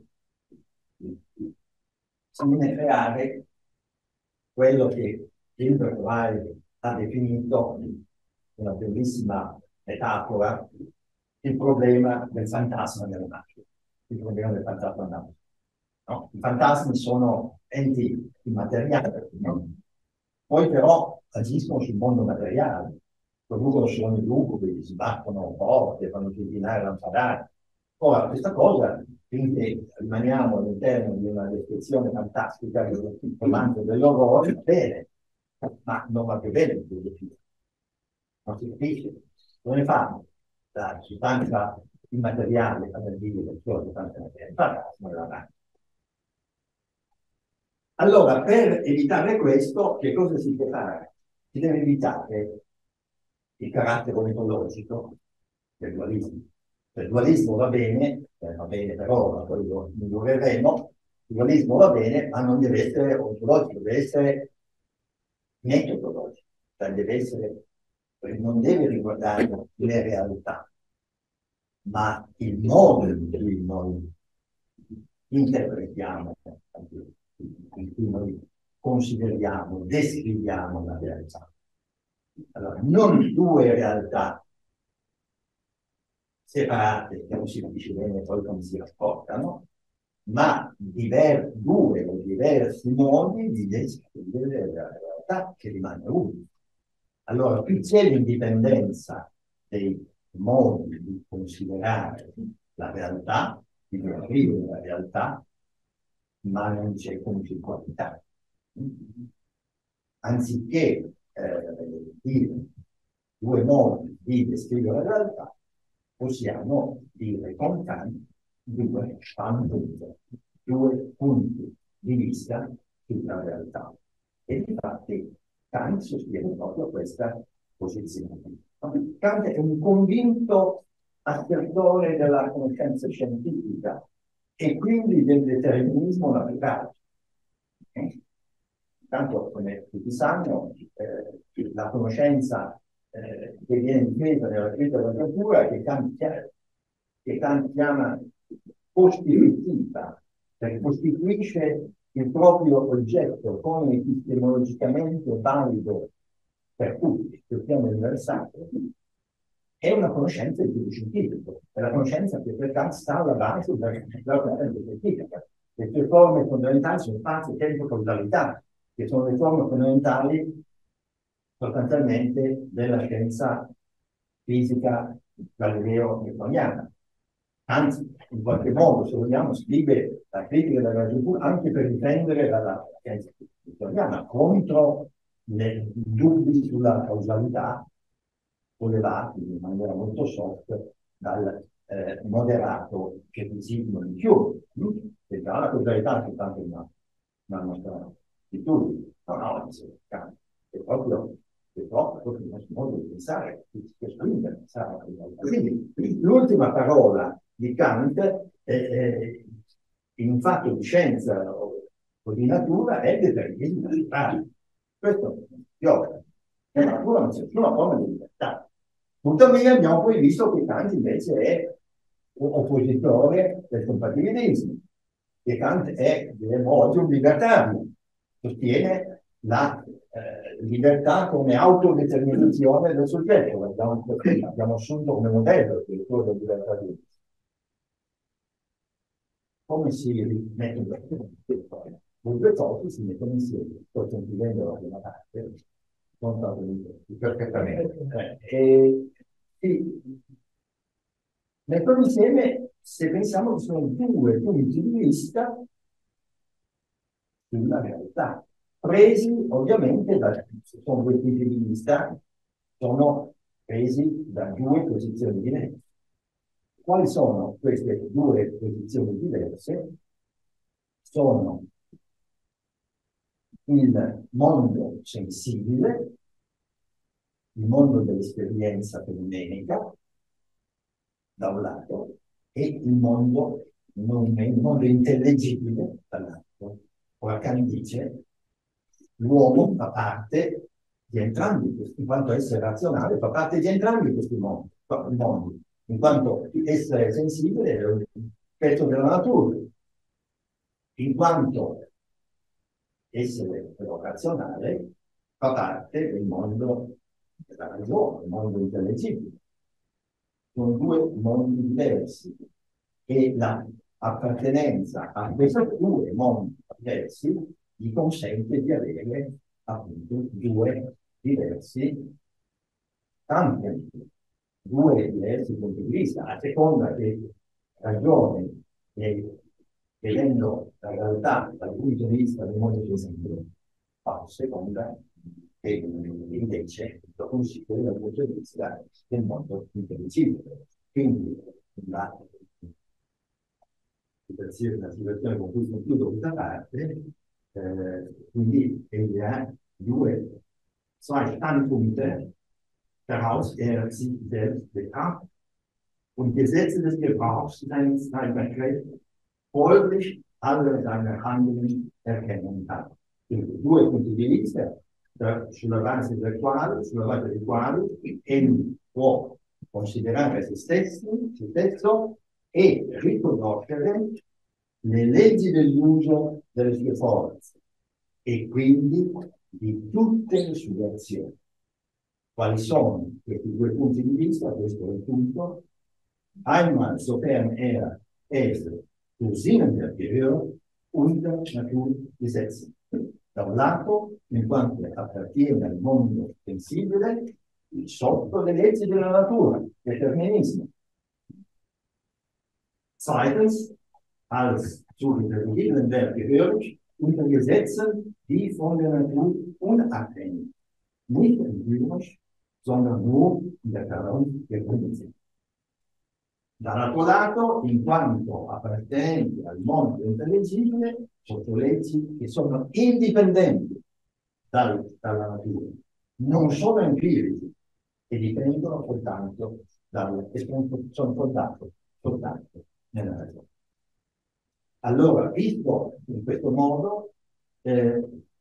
Si viene creare quello che Gilbert Ryle ha definito una bellissima metafora, il problema del fantasma della macchina. Il problema del fantasma della macchina. No? I fantasmi sono enti immateriali, no? Poi però agiscono sul mondo materiale, producono suoni lugubre, sbattono porte, fanno turbinare lampadari. Ora, questa cosa, finché rimaniamo all'interno di una descrizione fantastica del romanzo dell'orrore, va bene, ma non va più bene in filosofia. Non si capisce. Come fanno? La sostanza immateriale a dire la sua sostanza materiale, il fantasma della macchina. Allora, per evitare questo, che cosa si deve fare? Si deve evitare il carattere ontologico del dualismo. Il dualismo va bene per ora, poi lo miglioreremo, il dualismo va bene, ma non deve essere ontologico, deve essere metodologico, cioè non deve riguardare le realtà, ma il modo in cui noi interpretiamo, in cui noi consideriamo, descriviamo la realtà. Allora, non due realtà separate, che non si capisce bene poi come si rapportano, ma due o diversi modi di descrivere la realtà che rimane unica. Allora, qui c'è l'indipendenza dei modi di considerare la realtà, di descrivere la realtà, ma non c'è conflittualità. Anziché dire due modi di descrivere la realtà, possiamo dire con Kant due punti di vista sulla realtà. E infatti Kant sostiene proprio questa posizione. Kant è un convinto assertore della conoscenza scientifica e quindi del determinismo naturale. tanto come tutti sanno, la conoscenza che viene difesa nella scritta della cultura, che Kant chiama costitutiva, perché costituisce il proprio oggetto come epistemologicamente valido per tutti, sul piano universale, è una conoscenza di tipo scientifico, è la conoscenza che per Kant sta alla base della conoscenza scientifica. Le sue forme fondamentali sono spazio, tempo, causalità, che sono le forme fondamentali sostanzialmente della scienza fisica galileo-newtoniana. Anzi, in qualche modo, se vogliamo, scrive la critica della natura anche per difendere la scienza newtoniana contro i dubbi sulla causalità sollevati in maniera molto soft dal moderato scetticismo di Hume, che già la causalità è soltanto una nostra attitudine. No, è proprio il nostro modo di pensare, che spinge a pensare alla causalità. Quindi l'ultima parola di Kant in un fatto di scienza o di natura è il determinismo naturale. Questo è natura, non c'è nessuna forma di libertà. Tuttavia abbiamo poi visto che Kant invece è un oppositore del compatibilismo, che Kant è, diremmo oggi, un libertario, sostiene la libertà come autodeterminazione del soggetto, l'abbiamo assunto come modello addirittura del libertarismo. Come si mette in pratica? Le due cose si mettono insieme, sto sentendo la prima parte, sono stato perfettamente. Sì, mettono insieme se pensiamo che sono due punti di vista sulla realtà, presi ovviamente sono due punti di vista, sono presi da due posizioni diverse. Quali sono queste due posizioni diverse? Sono il mondo sensibile, il mondo dell'esperienza fenomenica, da un lato, e il mondo intellegibile, dall'altro. Ora Kant dice l'uomo fa parte di entrambi questi, in quanto essere razionale, fa parte di entrambi questi mondi, in quanto essere sensibile è un pezzo della natura, in quanto essere però razionale fa parte del mondo della ragione, il mondo intellegibile. Sono due mondi diversi e l'appartenenza a questi due mondi diversi gli consente di avere appunto due diversi campi, due diversi punti di vista, a seconda che ragione e vedendo la realtà dal punto di vista del mondo sensibile, a seconda che invece lo consideri dal punto di vista del mondo intelligibile. Quindi la situazione con cui concludo questa parte, quindi zwei Standpunkte daraus sich selbst betrachtet und Gesetze des Gebrauchs seiner Begriff folglich alle seine Handlungen erkennen kann. Quindi due punti di vista sulla base dei quali egli può considerare se stesso e riconoscere le leggi dell'uso delle sue forze e quindi di tutte le sue azioni. Quali sono questi due punti di vista? Questo è il punto. Einmal, sofern es zu Sinnen der Gehör und Naturgesetze. Da un lato, in quanto appartiene al mondo sensibile, sotto le leggi della natura, determinismo. Zweitens, als zu intelligiblen Werk gehörig unter Gesetzen, die von der Natur unabhängig, nicht empirisch, sondern nur in der Vernunft gegründet sind. Dall'altro lato, in quanto appartenenti al mondo intelligibile, sotto leggi che sono indipendenti dalla natura, non sono empirici e dipendono soltanto sono fondati soltanto nella ragione. Allora, visto in questo modo,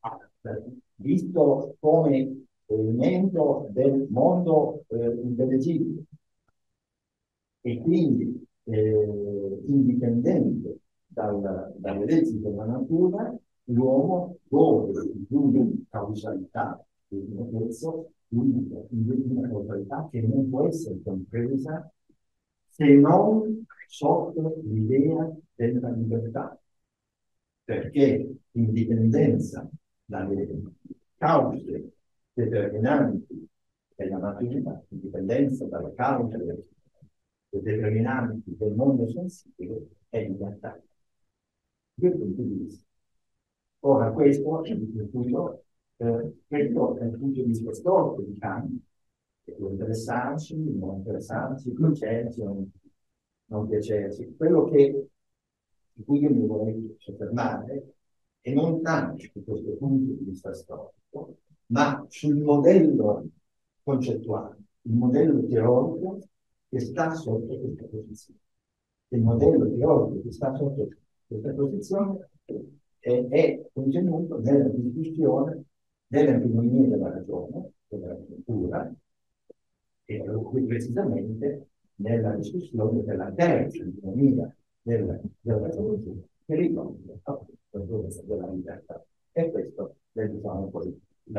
visto come elemento del mondo intellegibile e quindi indipendente dalle leggi della natura, l'uomo dove l'unica causalità dell'universo, l'unica causalità che non può essere compresa se non sotto l'idea della libertà, perché indipendenza dalle cause determinanti della natura, indipendenza dalle cause determinanti del mondo sensibile è libertà. Due punti di vista. Ora, questo è il punto di vista storico di Kant, che può interessarci, non interessarci, piacerci, non piacerci. Quello di cui io mi vorrei soffermare è non tanto su questo punto di vista storico, ma sul modello concettuale, il modello teorico che sta sotto questa posizione. Il modello teorico che sta sotto questa posizione è contenuto nella discussione dell'antinomia della ragione, della cultura, e più precisamente nella discussione della terza antinomia della ragione che riguarda appunto della libertà. E questo è, diciamo, poi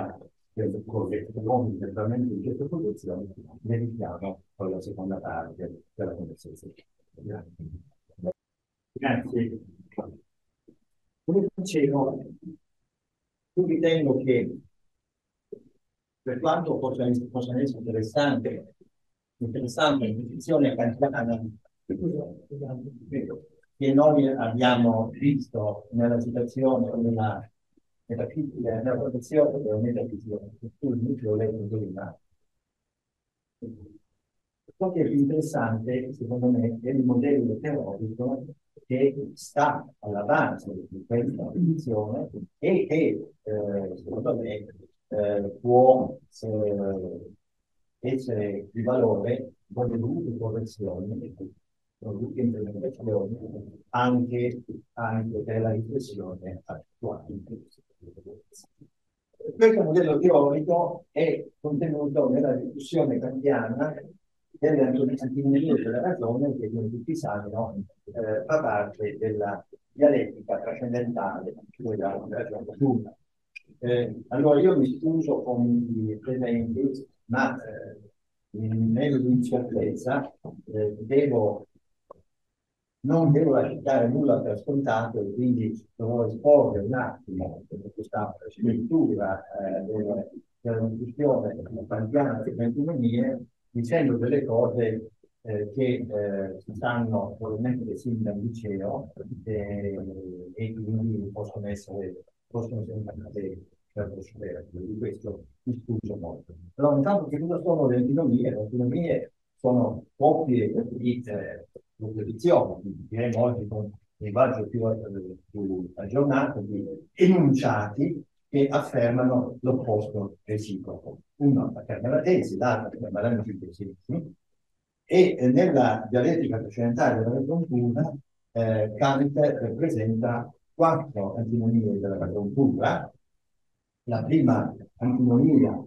con esattamente in questa posizione dedichiamo poi la seconda parte della conversazione. Grazie. Come dicevo, io ritengo che per quanto possa essere interessante l'intuizione kantiana che noi abbiamo visto nella citazione della metafisica, nella protezione della metafisica, che ho letto prima. Ciò che è più interessante, secondo me, è il modello teorico che sta alla base di questa posizione e che, secondo me, può essere di valore con le dovute correzioni, con le dovute implementazioni, anche della riflessione attuale. Questo modello teorico è contenuto nella discussione kantiana delle antinomies della ragione che, come tutti sanno, fa parte della dialettica trascendentale della ragione pura. Allora io mi scuso con gli esempi, ma nell'incertezza non devo lasciare nulla per scontato e quindi dovrò esporre un attimo questa scrittura della discussione kantiana delle antinomies dicendo delle cose che si sanno probabilmente sin dal liceo e quindi possono essere per superflue. Di questo mi scuso molto. Allora, intanto che cosa sono le antinomie? Le antinomie sono coppie di opposizioni, diremo oggi con un linguaggio più aggiornato, di enunciati che affermano l'opposto reciproco. Uno afferma la tesi, l'altro afferma l'antitesi. E nella dialettica trascendentale della ragion pura, Kant presenta 4 antinonie della ragion pura. La prima antinomia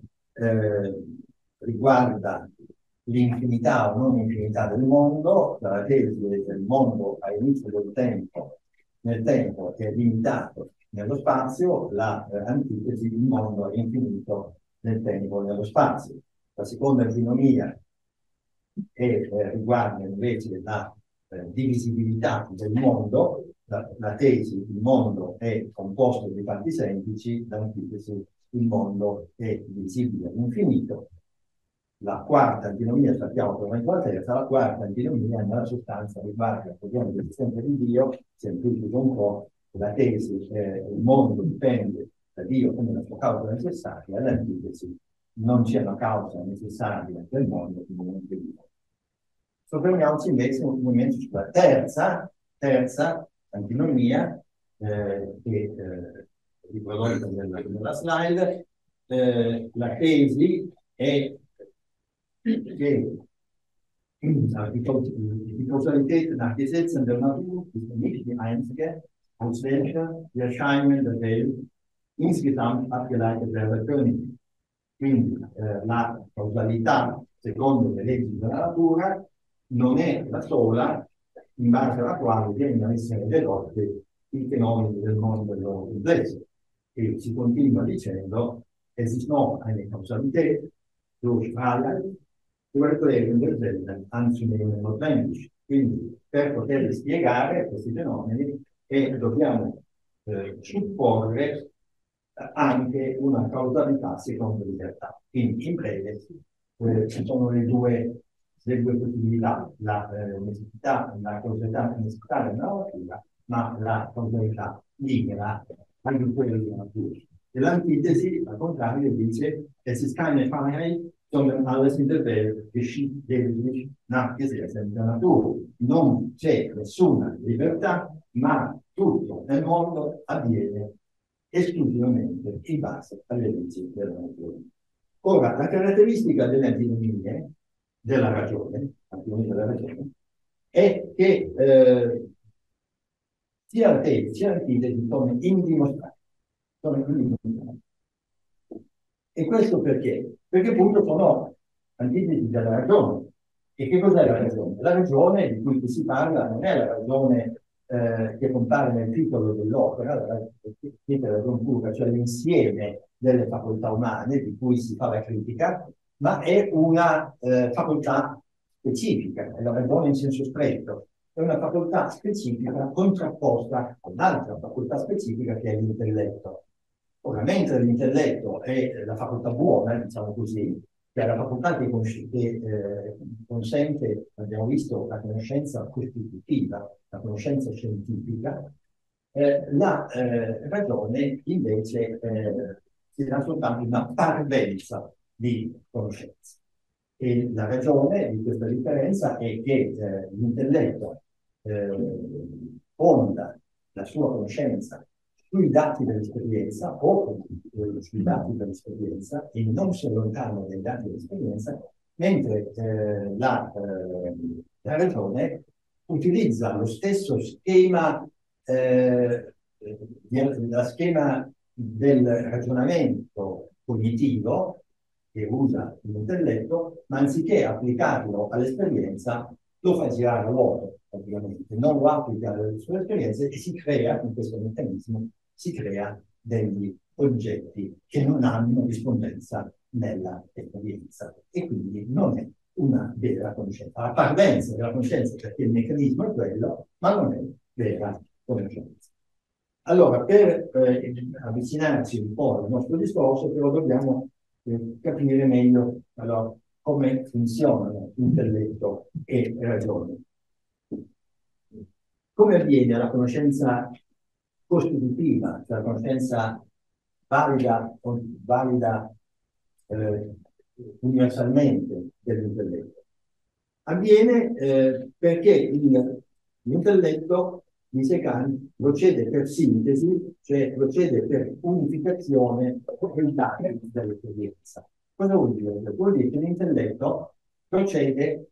riguarda l'infinità o non infinità del mondo, la tesi del mondo all'inizio del tempo, nel tempo che è limitato nello spazio, l'antitesi il mondo è infinito nel tempo e nello spazio. La seconda antinomia riguarda invece la divisibilità del mondo, la tesi il mondo è composto di parti semplici, l'antitesi il mondo è divisibile all'infinito. La quarta antinomia, sappiamo come la terza, la quarta antinomia nella sostanza riguarda il problema dell'esistenza di Dio, semplifico un po', la tesi il mondo dipende da Dio come la sua causa necessaria, l'antitesi non c'è una causa necessaria del mondo come non c'è Dio. Soffermiamoci invece un momento sulla terza antinomia, che riprodotto nella slide. La tesi è che die Kausalität nach Gesetzen der Natur ist nicht die einzige, aus welcher die Erscheinungen der Welt insgesamt abgeleitet werden können. Quindi la causalità, secondo le leggi della natura, non è la sola in base alla quale vengono a essere dedotte i fenomeni del mondo del loro complesso. E si continua dicendo, es ist noch eine Kausalität durch alle übertragende Wellen anzunehmen notwendig. Quindi, per poter spiegare questi fenomeni, dobbiamo supporre anche una causalità secondo libertà. Quindi, in breve, ci sono le due possibilità, la necessità, la causalità necessaria della natura, ma la causalità libera anche quella della natura. E l'antitesi, al contrario, dice es ist keine Freiheit, sondern alles in der Welt geschieht lediglich nach Gesetzen der Natur. Non c'è nessuna libertà, ma tutto nel mondo avviene esclusivamente in base alle leggi della natura. Ora, la caratteristica delle antinomie della ragione, è che sia la tesi sia l'antitesi sono indimostrabili. E questo perché? Perché appunto sono antitesi della ragione. E che cos'è la ragione? La ragione di cui si parla non è la ragione che compare nel titolo dell'opera, la ragione pura, cioè l'insieme delle facoltà umane di cui si fa la critica, ma è una facoltà specifica, è la ragione in senso stretto, è una facoltà specifica contrapposta a un'altra facoltà specifica che è l'intelletto. Ora, mentre l'intelletto è la facoltà buona, diciamo così, che è la facoltà che consente, abbiamo visto, la conoscenza costitutiva, la conoscenza scientifica, la ragione invece si dà soltanto una parvenza di conoscenza. E la ragione di questa differenza è che l'intelletto fonda la sua conoscenza sui dati dell'esperienza o sui dati dell'esperienza e non si allontana dai dati dell'esperienza, mentre la ragione utilizza lo stesso schema, la schema del ragionamento cognitivo che usa l'intelletto, ma anziché applicarlo all'esperienza, lo fa girare a vuoto, praticamente, non lo applica alle sue esperienze e si crea, con questo meccanismo, si crea degli oggetti che non hanno rispondenza nella esperienza e quindi non è una vera conoscenza. La parvenza della conoscenza, perché il meccanismo è quello, ma non è vera conoscenza. Allora, per avvicinarci un po' al nostro discorso, però dobbiamo capire meglio allora, come funzionano intelletto e ragione. Come avviene la conoscenza costitutiva, cioè la conoscenza valida universalmente dell'intelletto? Avviene perché l'intelletto, dice Kant, procede per sintesi, cioè procede per unificazione dei dati dell'esperienza. Cosa vuol dire? Vuol dire che l'intelletto procede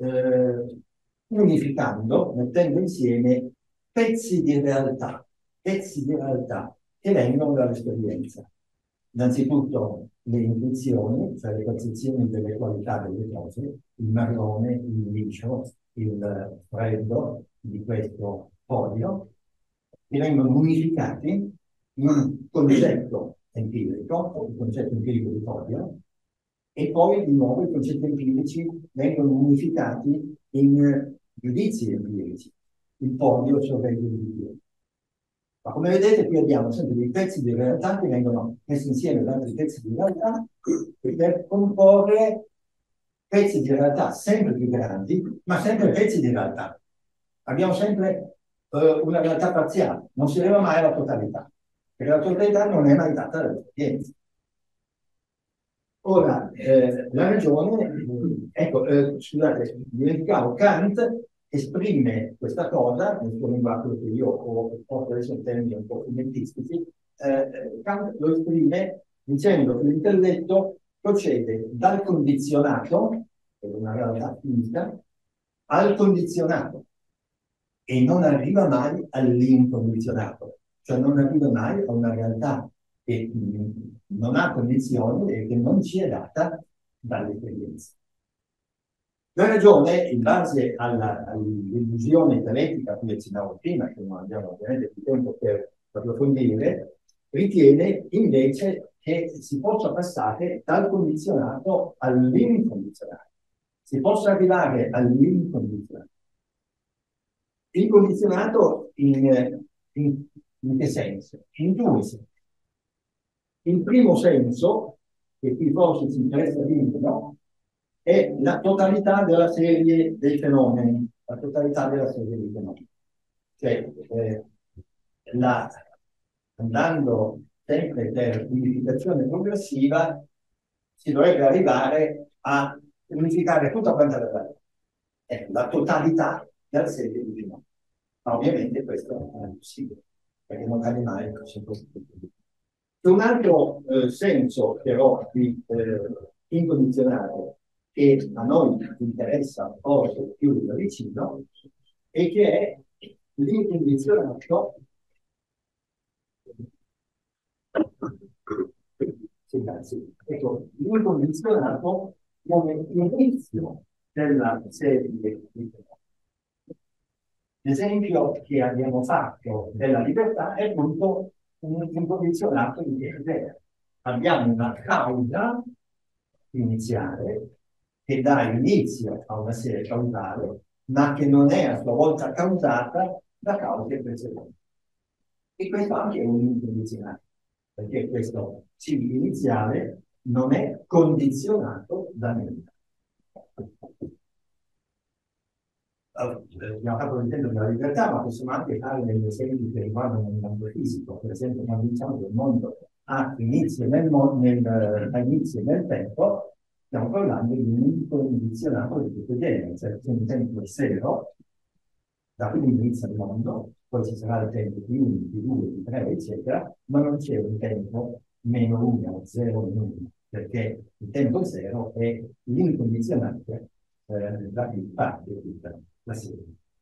unificando, mettendo insieme pezzi di realtà che vengono dall'esperienza. Innanzitutto le intuizioni, cioè le percezioni delle qualità delle cose, il marrone, il liscio, il freddo di questo foglio, che vengono unificati in un concetto empirico, il concetto empirico di foglio, e poi di nuovo i concetti empirici vengono unificati in giudizi empirici. Il foglio sorregge il bicchiere. Ma come vedete qui abbiamo sempre dei pezzi di realtà che vengono messi insieme ad altri pezzi di realtà per comporre pezzi di realtà sempre più grandi, ma sempre pezzi di realtà. Abbiamo sempre una realtà parziale, non si arriva mai alla totalità, perché la totalità non è mai data dall'esperienza. Ora, la ragione, ecco, scusate, dimenticavo, Kant esprime questa cosa nel suo linguaggio che io ho posto adesso in termini un po' fumettistici. Kant lo esprime dicendo che l'intelletto procede dal condizionato, che è una realtà finita, al condizionato e non arriva mai all'incondizionato, cioè non arriva mai a una realtà che non ha condizioni e che non ci è data dall'esperienza. La ragione, in base all'illusione dialettica a cui accennavo prima, che non abbiamo ovviamente più tempo per approfondire, ritiene invece che si possa passare dal condizionato all'incondizionato. Si possa arrivare all'incondizionato. Incondizionato in che senso? In due sensi. Il primo senso, che qui forse ci interessa di meno, è la totalità della serie dei fenomeni. La totalità della serie dei fenomeni. Cioè, andando sempre per unificazione progressiva, si dovrebbe arrivare a unificare tutta quanta la totalità della serie di fenomeni. Ma ovviamente questo non è possibile, perché non cade mai così. C'è un altro senso però di incondizionato che a noi interessa forse più da vicino e che è l'incondizionato ecco, l'incondizionato come inizio della serie di fenomeni. L'esempio che abbiamo fatto della libertà è appunto un incondizionato di desiderio. Abbiamo una causa iniziale che dà inizio a una serie causale, ma che non è a sua volta causata da cause precedenti. E questo anche è un incondizionato, perché questo cibo iniziale non è condizionato da nulla. Abbiamo fatto l'esempio della libertà, ma possiamo anche fare degli esempi che riguardano il mondo fisico. Per esempio, quando diciamo che il mondo ha inizio nel tempo, stiamo parlando di un incondizionato di tutto genere, cioè c'è un tempo zero, da cui inizia il mondo, poi ci sarà il tempo di 1, di 2, di 3, eccetera, ma non c'è un tempo meno 1, 0, 1, perché il tempo zero è l'incondizionante da cui parte tutta la serie.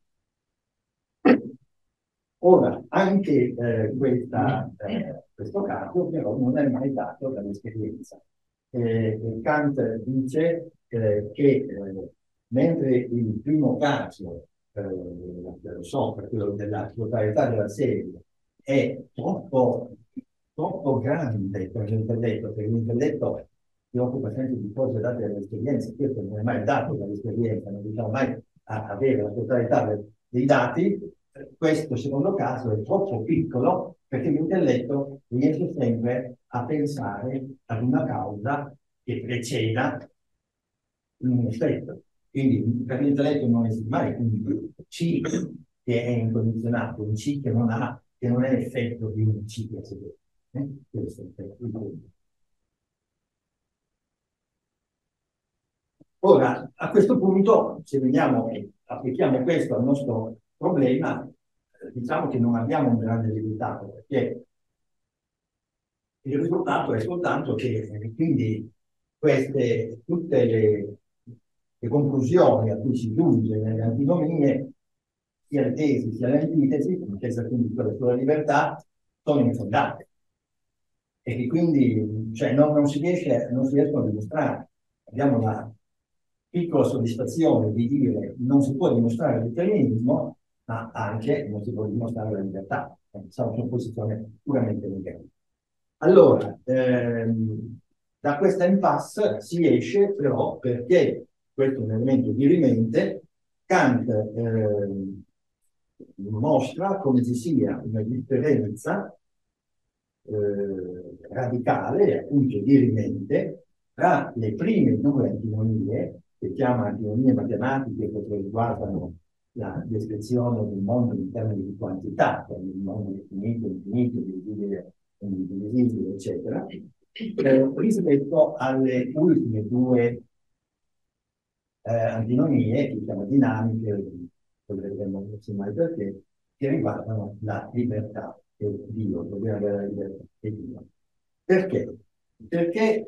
Ora, anche questo caso però non è mai dato dall'esperienza. Kant dice che mentre il primo caso, quello della totalità della serie, è troppo grande per l'intelletto, perché l'intelletto si occupa sempre di cose date dall'esperienza, questo non è mai dato dall'esperienza, non riusciamo mai a avere la totalità dei dati. Questo secondo caso è troppo piccolo perché l'intelletto riesce sempre a pensare ad una causa che preceda un effetto. Quindi per l'intelletto non esiste mai un C che è incondizionato, un C che non è effetto di un C precedente. Questo è il punto. Ora, a questo punto, se veniamo e applichiamo questo al nostro problema, diciamo che non abbiamo un grande risultato, perché il risultato è soltanto che quindi tutte le conclusioni a cui si giunge nelle antinomie, sia le tesi sia le antitesi, intesa quindi quelle sulla libertà, sono infondate. E che quindi cioè, non si riescono a dimostrare. Abbiamo la piccola soddisfazione di dire non si può dimostrare il determinismo, ma anche non si può dimostrare la libertà. Siamo su una posizione puramente negativa. Allora, da questa impasse si esce però perché questo è un elemento dirimente. Kant mostra come ci sia una differenza radicale, appunto dirimente, tra le prime due antinomie, che chiama antinomie matematiche, che riguardano la descrizione del mondo in termini di quantità, quindi il mondo infinito, divisibile, indivisibile, eccetera, rispetto alle ultime due antinomie, che si chiamano dinamiche, poi vedremo mai perché, che riguardano la libertà e Dio, dobbiamo avere la libertà e Dio. Perché? Perché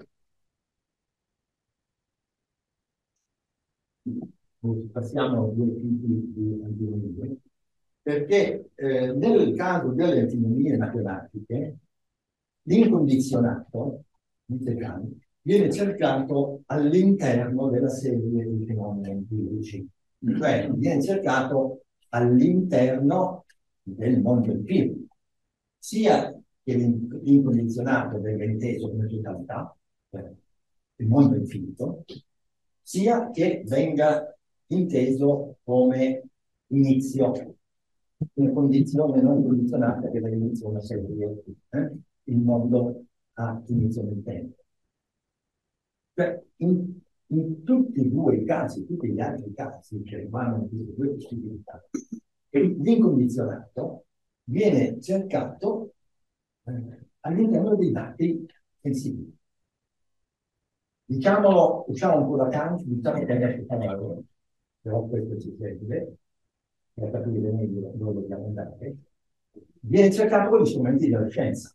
passiamo a due tipi di antinomie, perché nel caso delle antinomie matematiche L'incondizionato, dice Kant, viene cercato all'interno della serie di fenomeni empirici, cioè viene cercato all'interno del mondo empirico, sia che l'incondizionato venga inteso come totalità, cioè il mondo infinito, sia che venga inteso come inizio, una condizione non condizionata che dà inizio a una serie di il mondo ha inizio nel tempo. Cioè, in tutti e due i casi, tutti gli altri casi che riguardano queste due possibilità, l'incondizionato viene cercato all'interno dei dati sensibili. Diciamolo, usciamo un po' da Kant, diciamo che adesso parlo, però questo ci serve per capire meglio dove dobbiamo andare. Viene cercato con gli strumenti della scienza.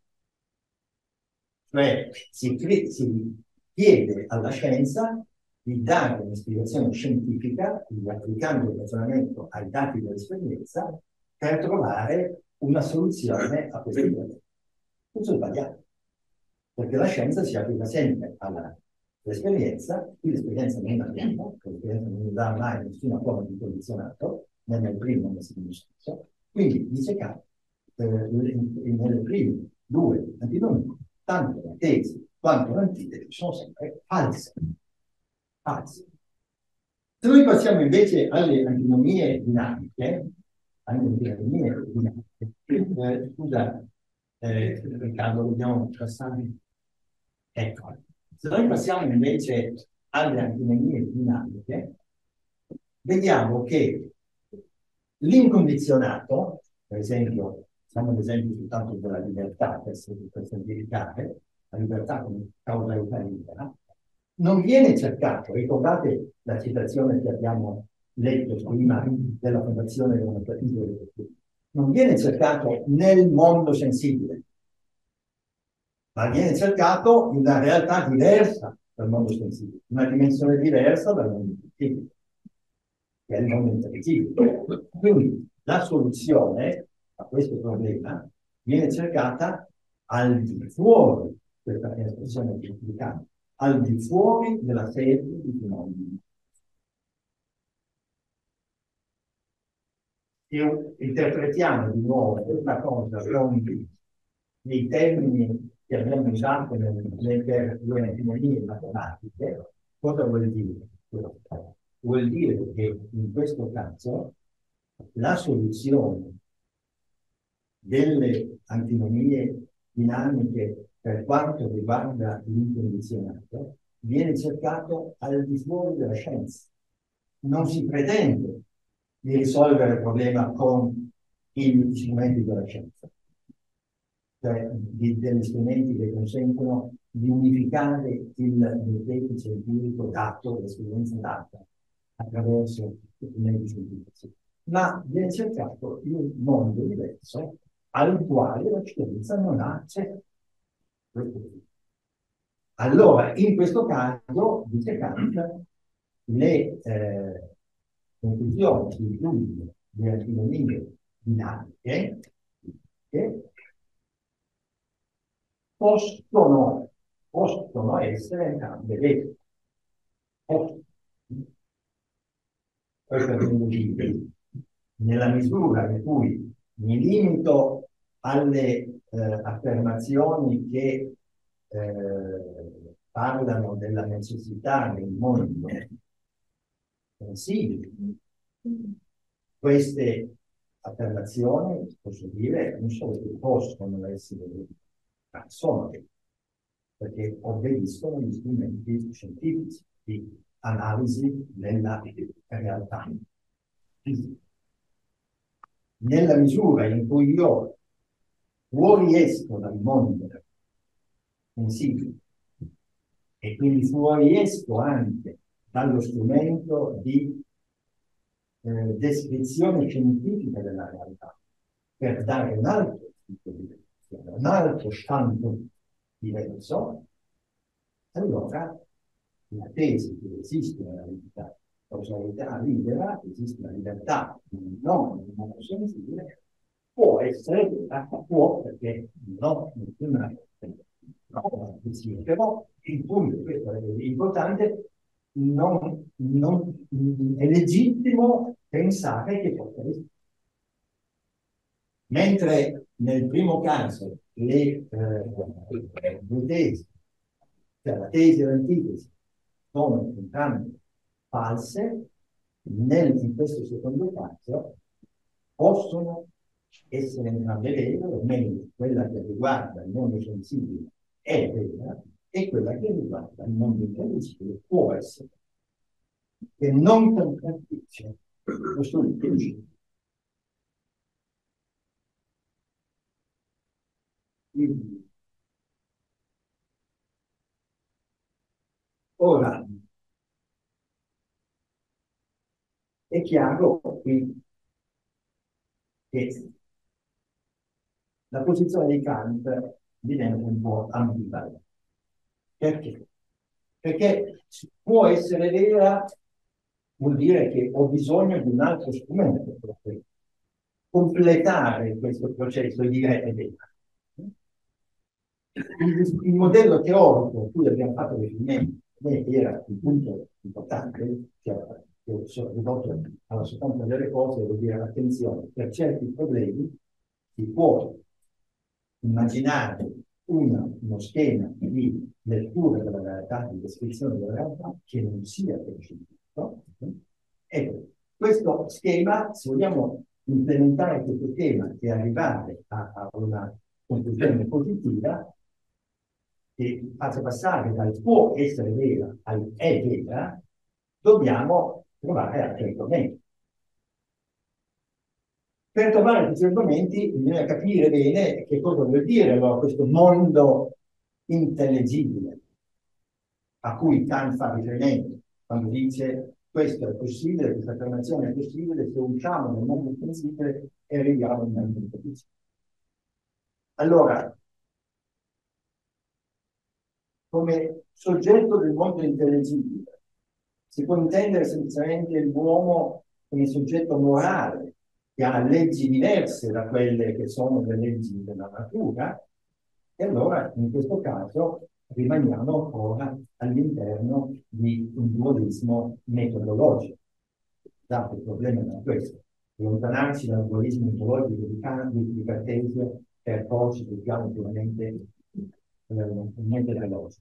Cioè si chiede alla scienza di dare una spiegazione scientifica, quindi applicando il ragionamento ai dati dell'esperienza, per trovare una soluzione a questo problema. Tutto è sbagliato, perché la scienza si applica sempre all'esperienza, qui l'esperienza non abbiamo, l'esperienza non dà mai nessuna forma di condizionato, né nel primo né nel secondo senso, quindi dice che nelle prime due antinomie, tanto la tesi quanto l'antitesi sono sempre false. False. Se noi passiamo invece alle antinomie dinamiche, scusa, Riccardo, dobbiamo passare. Ecco, se noi passiamo invece alle antinomie dinamiche, vediamo che l'incondizionato, per esempio, facciamo l'esempio soltanto della libertà per semplificare, la libertà come causalità libera, non viene cercato, ricordate la citazione che abbiamo letto prima della fondazione dell'anatomismo, non viene cercato nel mondo sensibile, ma viene cercato in una realtà diversa dal mondo sensibile, una dimensione diversa dal mondo sensibile, che è il mondo intelligibile. Quindi la soluzione a questo problema viene cercata al di fuori, questa è l'espressione giustificata, al di fuori della serie di fenomeni. Interpretiamo di nuovo questa cosa con i termini che abbiamo usato nelle due antinomie matematiche. Cosa vuol dire? Vuol dire che in questo caso la soluzione delle antinomie dinamiche per quanto riguarda l'incondizionato viene cercato al di fuori della scienza. Non si pretende di risolvere il problema con gli strumenti della scienza, cioè degli strumenti che consentono di unificare il molteplice empirico dato, l'esperienza data, attraverso i strumenti scientifici. Ma viene cercato un mondo diverso al quale la scienza non ha accesso. Allora, in questo caso, dice Kant, le conclusioni di studio delle antinomie dinamiche che possono essere entrambe vere. Questo è il nella misura in cui mi limito alle affermazioni che parlano della necessità del mondo sensibile. Queste affermazioni, posso dire, non solo che possono essere vere, ma sono vere, perché obbediscono agli strumenti scientifici di analisi della realtà fisica. Nella misura in cui io fuoriesco dal mondo sensibile e quindi fuoriesco anche dallo strumento di descrizione scientifica della realtà per dare un altro tipo di descrizione, un altro stampo diverso, allora la tesi che esiste nella libertà, causalità libera, esiste la libertà non in modo sensibile, può essere vera, può perché no, sì, però il punto, questo è importante, è legittimo pensare che possa essere. Mentre nel primo caso due tesi, cioè la tesi e l'antitesi, sono entrambe false, in questo secondo caso possono essere entrambe vere, o meglio, quella che riguarda il mondo sensibile è vera e quella che riguarda il mondo intelligibile può essere, che non contraddice questo principio. Ora, è chiaro qui che la posizione di Kant diventa un po' ambivalente. Perché? Perché può essere vera, vuol dire che ho bisogno di un altro strumento per completare questo processo e dire è vera. Il modello teorico a cui abbiamo fatto riferimento era il punto importante, che sono ridotto alla sostanza delle cose, vuol dire attenzione, per certi problemi si può immaginare uno schema di lettura della realtà, di descrizione della realtà, che non sia preciso. Ecco, questo schema, se vogliamo implementare questo schema e arrivare a una conclusione positiva, che faccia passare dal può essere vera al è vera, dobbiamo trovare altri argomenti. Per trovare questi argomenti bisogna capire bene che cosa vuol dire allora questo mondo intellegibile a cui Kant fa riferimento quando dice questo è possibile, questa affermazione è possibile se usciamo dal mondo intelligibile e arriviamo al mondo intelligibile. Allora, come soggetto del mondo intelligibile si può intendere semplicemente l'uomo come soggetto morale che ha leggi diverse da quelle che sono le leggi della natura, e allora in questo caso rimaniamo ancora all'interno di un dualismo metodologico. Dato il problema è questo, allontanarci dal dualismo metodologico di Kant, di Cartesio, per poi ci troviamo puramente veloce.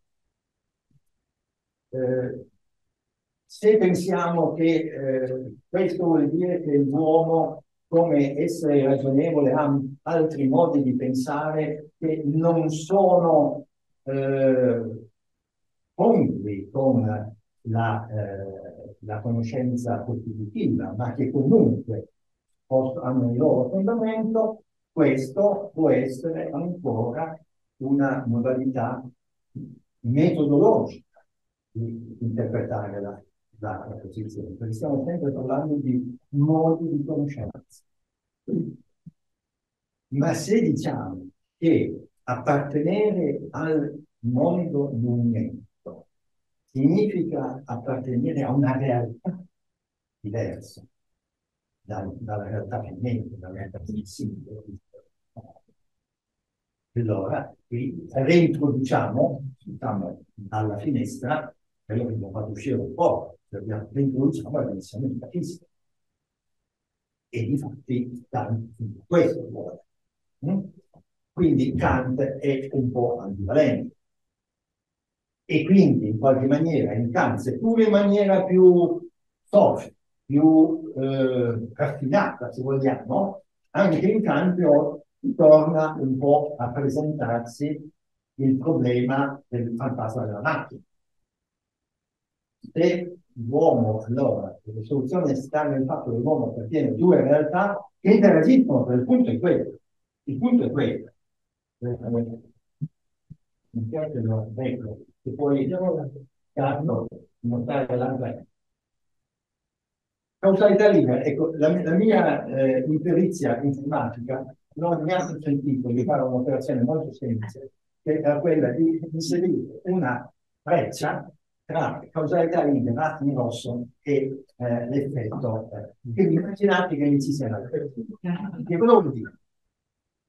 Se pensiamo che questo vuol dire che l'uomo, come essere ragionevole, ha altri modi di pensare che non sono congrui con la conoscenza costitutiva, ma che comunque hanno il loro fondamento, questo può essere ancora una modalità metodologica di interpretare la posizione, perché stiamo sempre parlando di modi di conoscenza. Ma se diciamo che appartenere al mondo numerico significa appartenere a una realtà diversa dalla realtà che mente, dalla realtà sensibile, allora qui reintroduciamo, diciamo, dalla finestra quello che abbiamo fatto uscire un po', reintroduciamo la dimensione metafisica. E difatti Kant questo vuole. Quindi Kant è un po' ambivalente. E quindi in qualche maniera in Kant, seppure in maniera più soft, più raffinata, se vogliamo, anche in Kant torna un po' a presentarsi il problema del fantasma della macchina. Se l'uomo, allora, la soluzione sta nel fatto che l'uomo appartiene a due realtà che interagiscono, per il punto è quello. Il punto è quello. Mi piace, ecco, che poi Carlo mostrare l'altra. Causalità libera, ecco, la mia imperizia informatica non mi ha consentito di fare un'operazione molto semplice, che era quella di inserire una freccia tra causalità libera in rosso e l'effetto. Quindi immaginate che ci sia l'effetto. Che cosa vuol dire?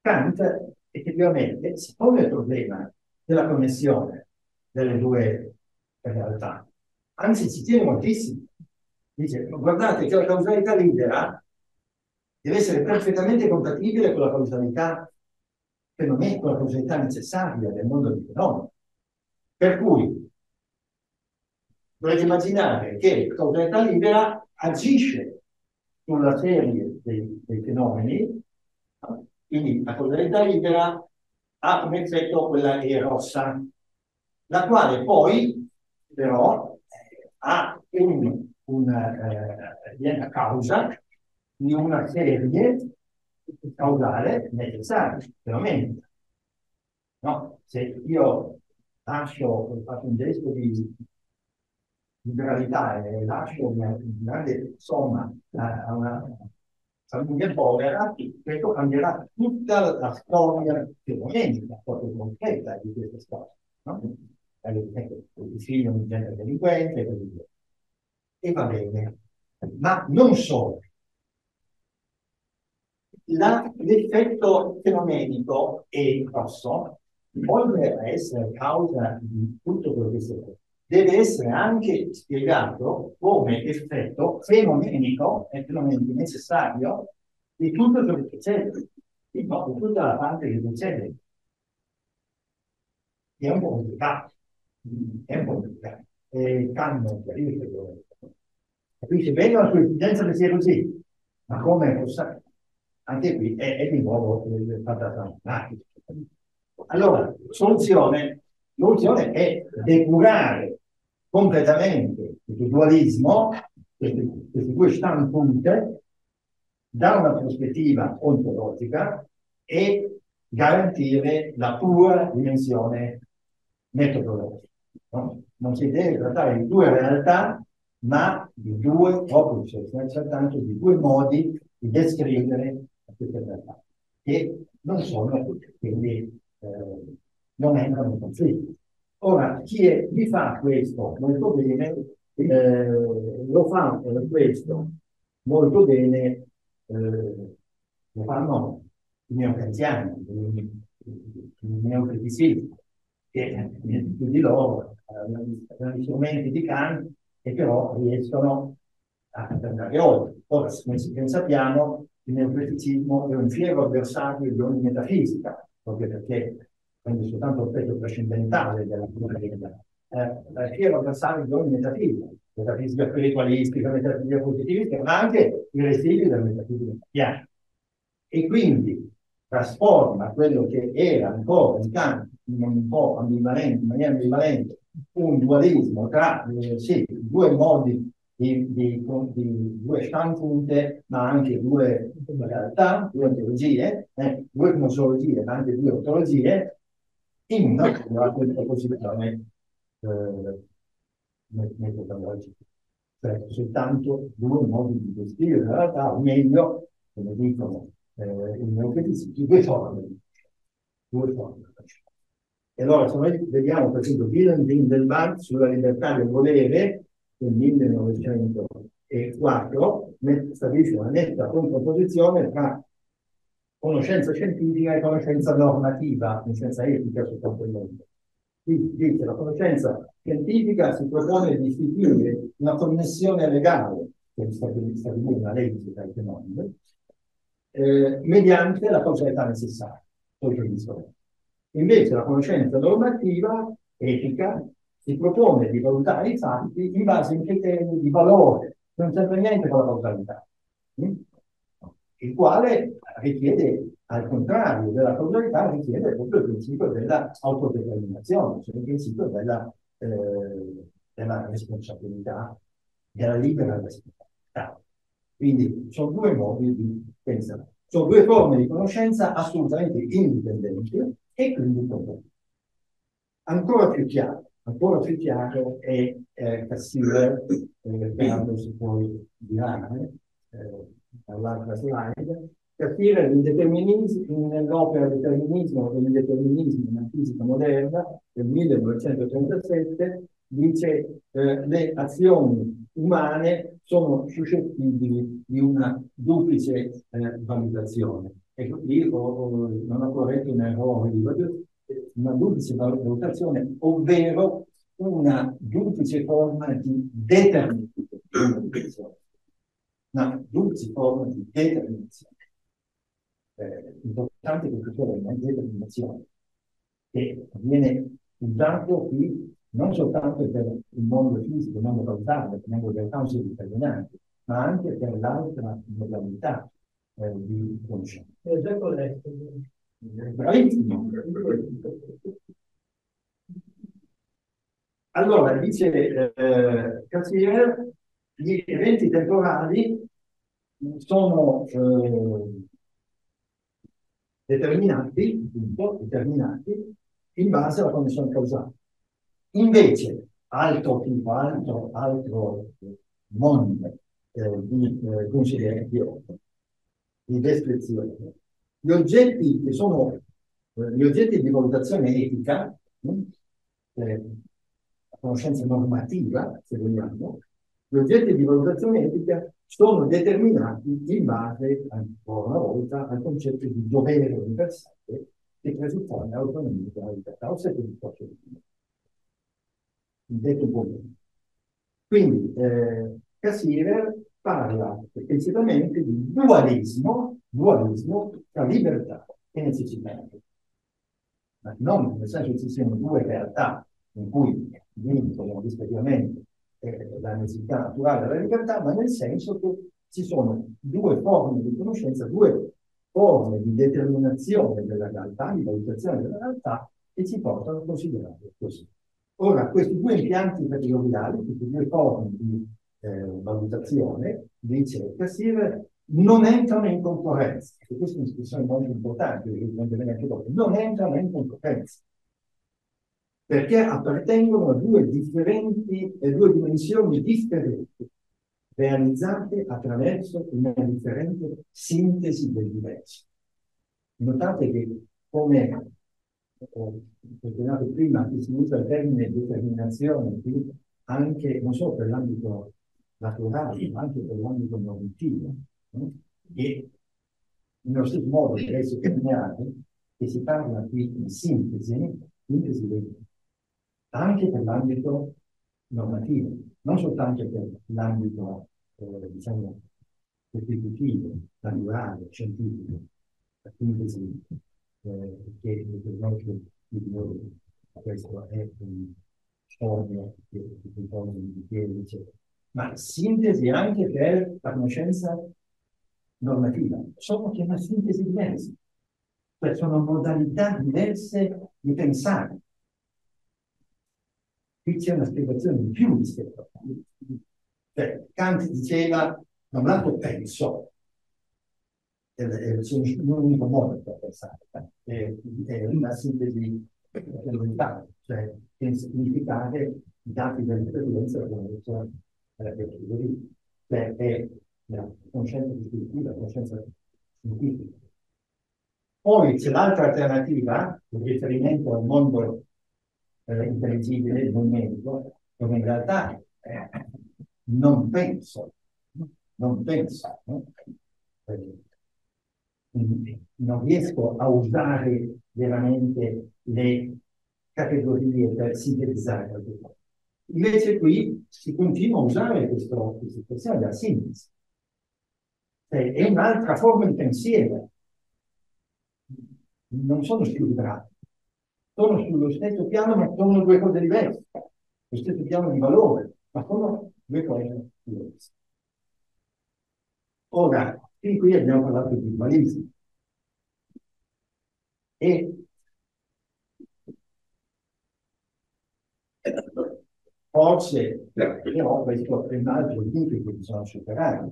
Kant effettivamente si pone il problema della connessione delle due realtà, anzi ci tiene moltissimo. Dice, guardate che la causalità libera deve essere perfettamente compatibile con la causalità fenomeni, con la causalità necessaria del mondo dei fenomeni. Per cui dovete immaginare che la causalità libera agisce sulla serie dei fenomeni, quindi la causalità libera ha come effetto quella E rossa, la quale poi però ha una causa di una serie causale necessaria, fenomeni. No? Se io faccio un gesto di gravità e lascio una grande somma a una famiglia povera, questo cambierà tutta la storia fenomenica, proprio concreta di questa storia. No? Il figlio di un genere delinquente e così via. E va bene, ma non solo. L'effetto fenomenico e grosso, oltre a essere causa di tutto quello che si vede, deve essere anche spiegato come effetto fenomenico e fenomenico necessario di tutto ciò che succede, di tutta la parte che succede. È un po' complicato. È un po' complicato. Cambia, capisci bene la sua esigenza che sia così, ma come è possibile? Anche qui è di nuovo il fantasma. Allora, soluzione è depurare completamente il dualismo, questi due standpunti, da una prospettiva ontologica e garantire la pura dimensione metodologica. No? Non si deve trattare di due realtà, ma di due, proprio soltanto di due modi di descrivere queste realtà, che non sono, quindi non entrano in conflitto. Ora, chi fa questo molto bene, lo fa questo molto bene, lo fanno i neocantiani, i neocriticisti, che più di loro hanno gli strumenti di Kant e però riescono a andare oltre. Ora, come ben sappiamo, il neocriticismo è un fiero avversario di ogni metafisica, proprio perché prende soltanto il pezzo trascendentale della vita. È fiero avversario di ogni metafisica spiritualistica, metafisica positivistica, ma anche i residui della metafisica cristiana. E quindi trasforma quello che era ancora in Kant un po' ambivalente, in maniera ambivalente, un dualismo tra due modi di due standpunte, ma anche due realtà, due ontologie, due cosmologie, ma anche due ontologie, in una posizione metodologica. Cioè soltanto due modi di gestire la realtà, o meglio, come dicono i neocriticisti, due forme. E allora, se noi vediamo, per esempio, Wilhelm Windelband sulla libertà del volere, del 1904, stabilisce una netta contrapposizione tra conoscenza scientifica e conoscenza normativa, conoscenza etica soltanto il mondo. Qui dice la conoscenza scientifica si propone di istituire una connessione legale, che stabilisce una legge tra i fenomeni, mediante la causalità necessaria. Invece la conoscenza normativa, etica, si propone di valutare i fatti in base a criteri di valore, non c'entra niente con la causalità, il quale richiede, al contrario della causalità, richiede proprio il principio dell'autodeterminazione, cioè il principio della responsabilità, della libera responsabilità. Quindi sono due modi di pensare, sono due forme di conoscenza assolutamente indipendenti e quindi compatibili. Ancora più chiaro è Cassirer, che si può dire dall'altra slide. Cassirer nell'opera Determinismo e Indeterminismo nella fisica moderna del 1937 dice le azioni umane sono suscettibili di una duplice valutazione. ecco, io non ho corretto un errore, una duplice valutazione, ovvero una duplice forma di determinazione. Una duplice forma di determinazione. Importante che questo è una determinazione che viene usato qui non soltanto per il mondo fisico, il mondo causale, il mondo delle cause determinanti, ma anche per l'altra modalità di conoscenza. Bravissimo. Allora, dice Cassirer, gli eventi temporali sono determinati in base alla connessione causale. Invece, altro mondo di considerazione, di descrizione, gli oggetti che sono gli oggetti di valutazione etica, la conoscenza normativa, se vogliamo, gli oggetti di valutazione etica sono determinati in base, ancora una volta, al concetto di dovere universale che presuppone autonomia della libertà, o se ti posso dire. Detto buono. Quindi Cassirer parla esplicitamente di dualismo tra libertà e necessità. Ma non nel senso che ci siano due realtà in cui vincono rispettivamente la necessità naturale della libertà, ma nel senso che ci sono due forme di conoscenza, due forme di determinazione della realtà, di valutazione della realtà, che ci portano a considerarlo così. Ora, questi due impianti categoriali, queste due forme di valutazione, dice Cassirer, non entrano in concorrenza. E questa è una discussione molto importante, perché non anche dopo. Non entrano in concorrenza, perché appartengono a due dimensioni differenti, realizzate attraverso una differente sintesi del diverso. Notate che, come ho sottolineato prima, che si usa il termine determinazione anche non solo per l'ambito naturale, ma anche per l'ambito normativo, e nello stesso modo deve essere sottolineato che si parla qui di sintesi anche per l'ambito normativo, non soltanto per l'ambito diciamo costitutivo, naturale, scientifico, la sintesi che conosce di noi. Questo è un sogno che propone di chiedere, eccetera. Ma sintesi anche per la conoscenza normativa, sono che una sintesi diversa, cioè sono modalità diverse di pensare. Qui c'è una spiegazione in più rispetto a cioè, Kant diceva, da un lato penso, c'è un unico modo per pensare, è una sintesi elementare, cioè significare i dati dell'esperienza della conoscenza delle categorie, cioè è la conoscenza descrittiva, la conoscenza scientifica. Poi c'è l'altra alternativa, il riferimento al mondo intelligibile, numerico, dove in realtà non penso, non riesco a usare veramente le categorie per sintetizzare qualche cosa. Invece qui si continua a usare questa espressione della sintesi. È un'altra forma di pensiero. Non sono squilibrati. Sono sullo stesso piano, ma sono due cose diverse. Lo stesso piano di valore, ma sono due cose diverse. Ora, qui abbiamo parlato di dualismo. E forse, però, questo è un altro limite che bisogna superare.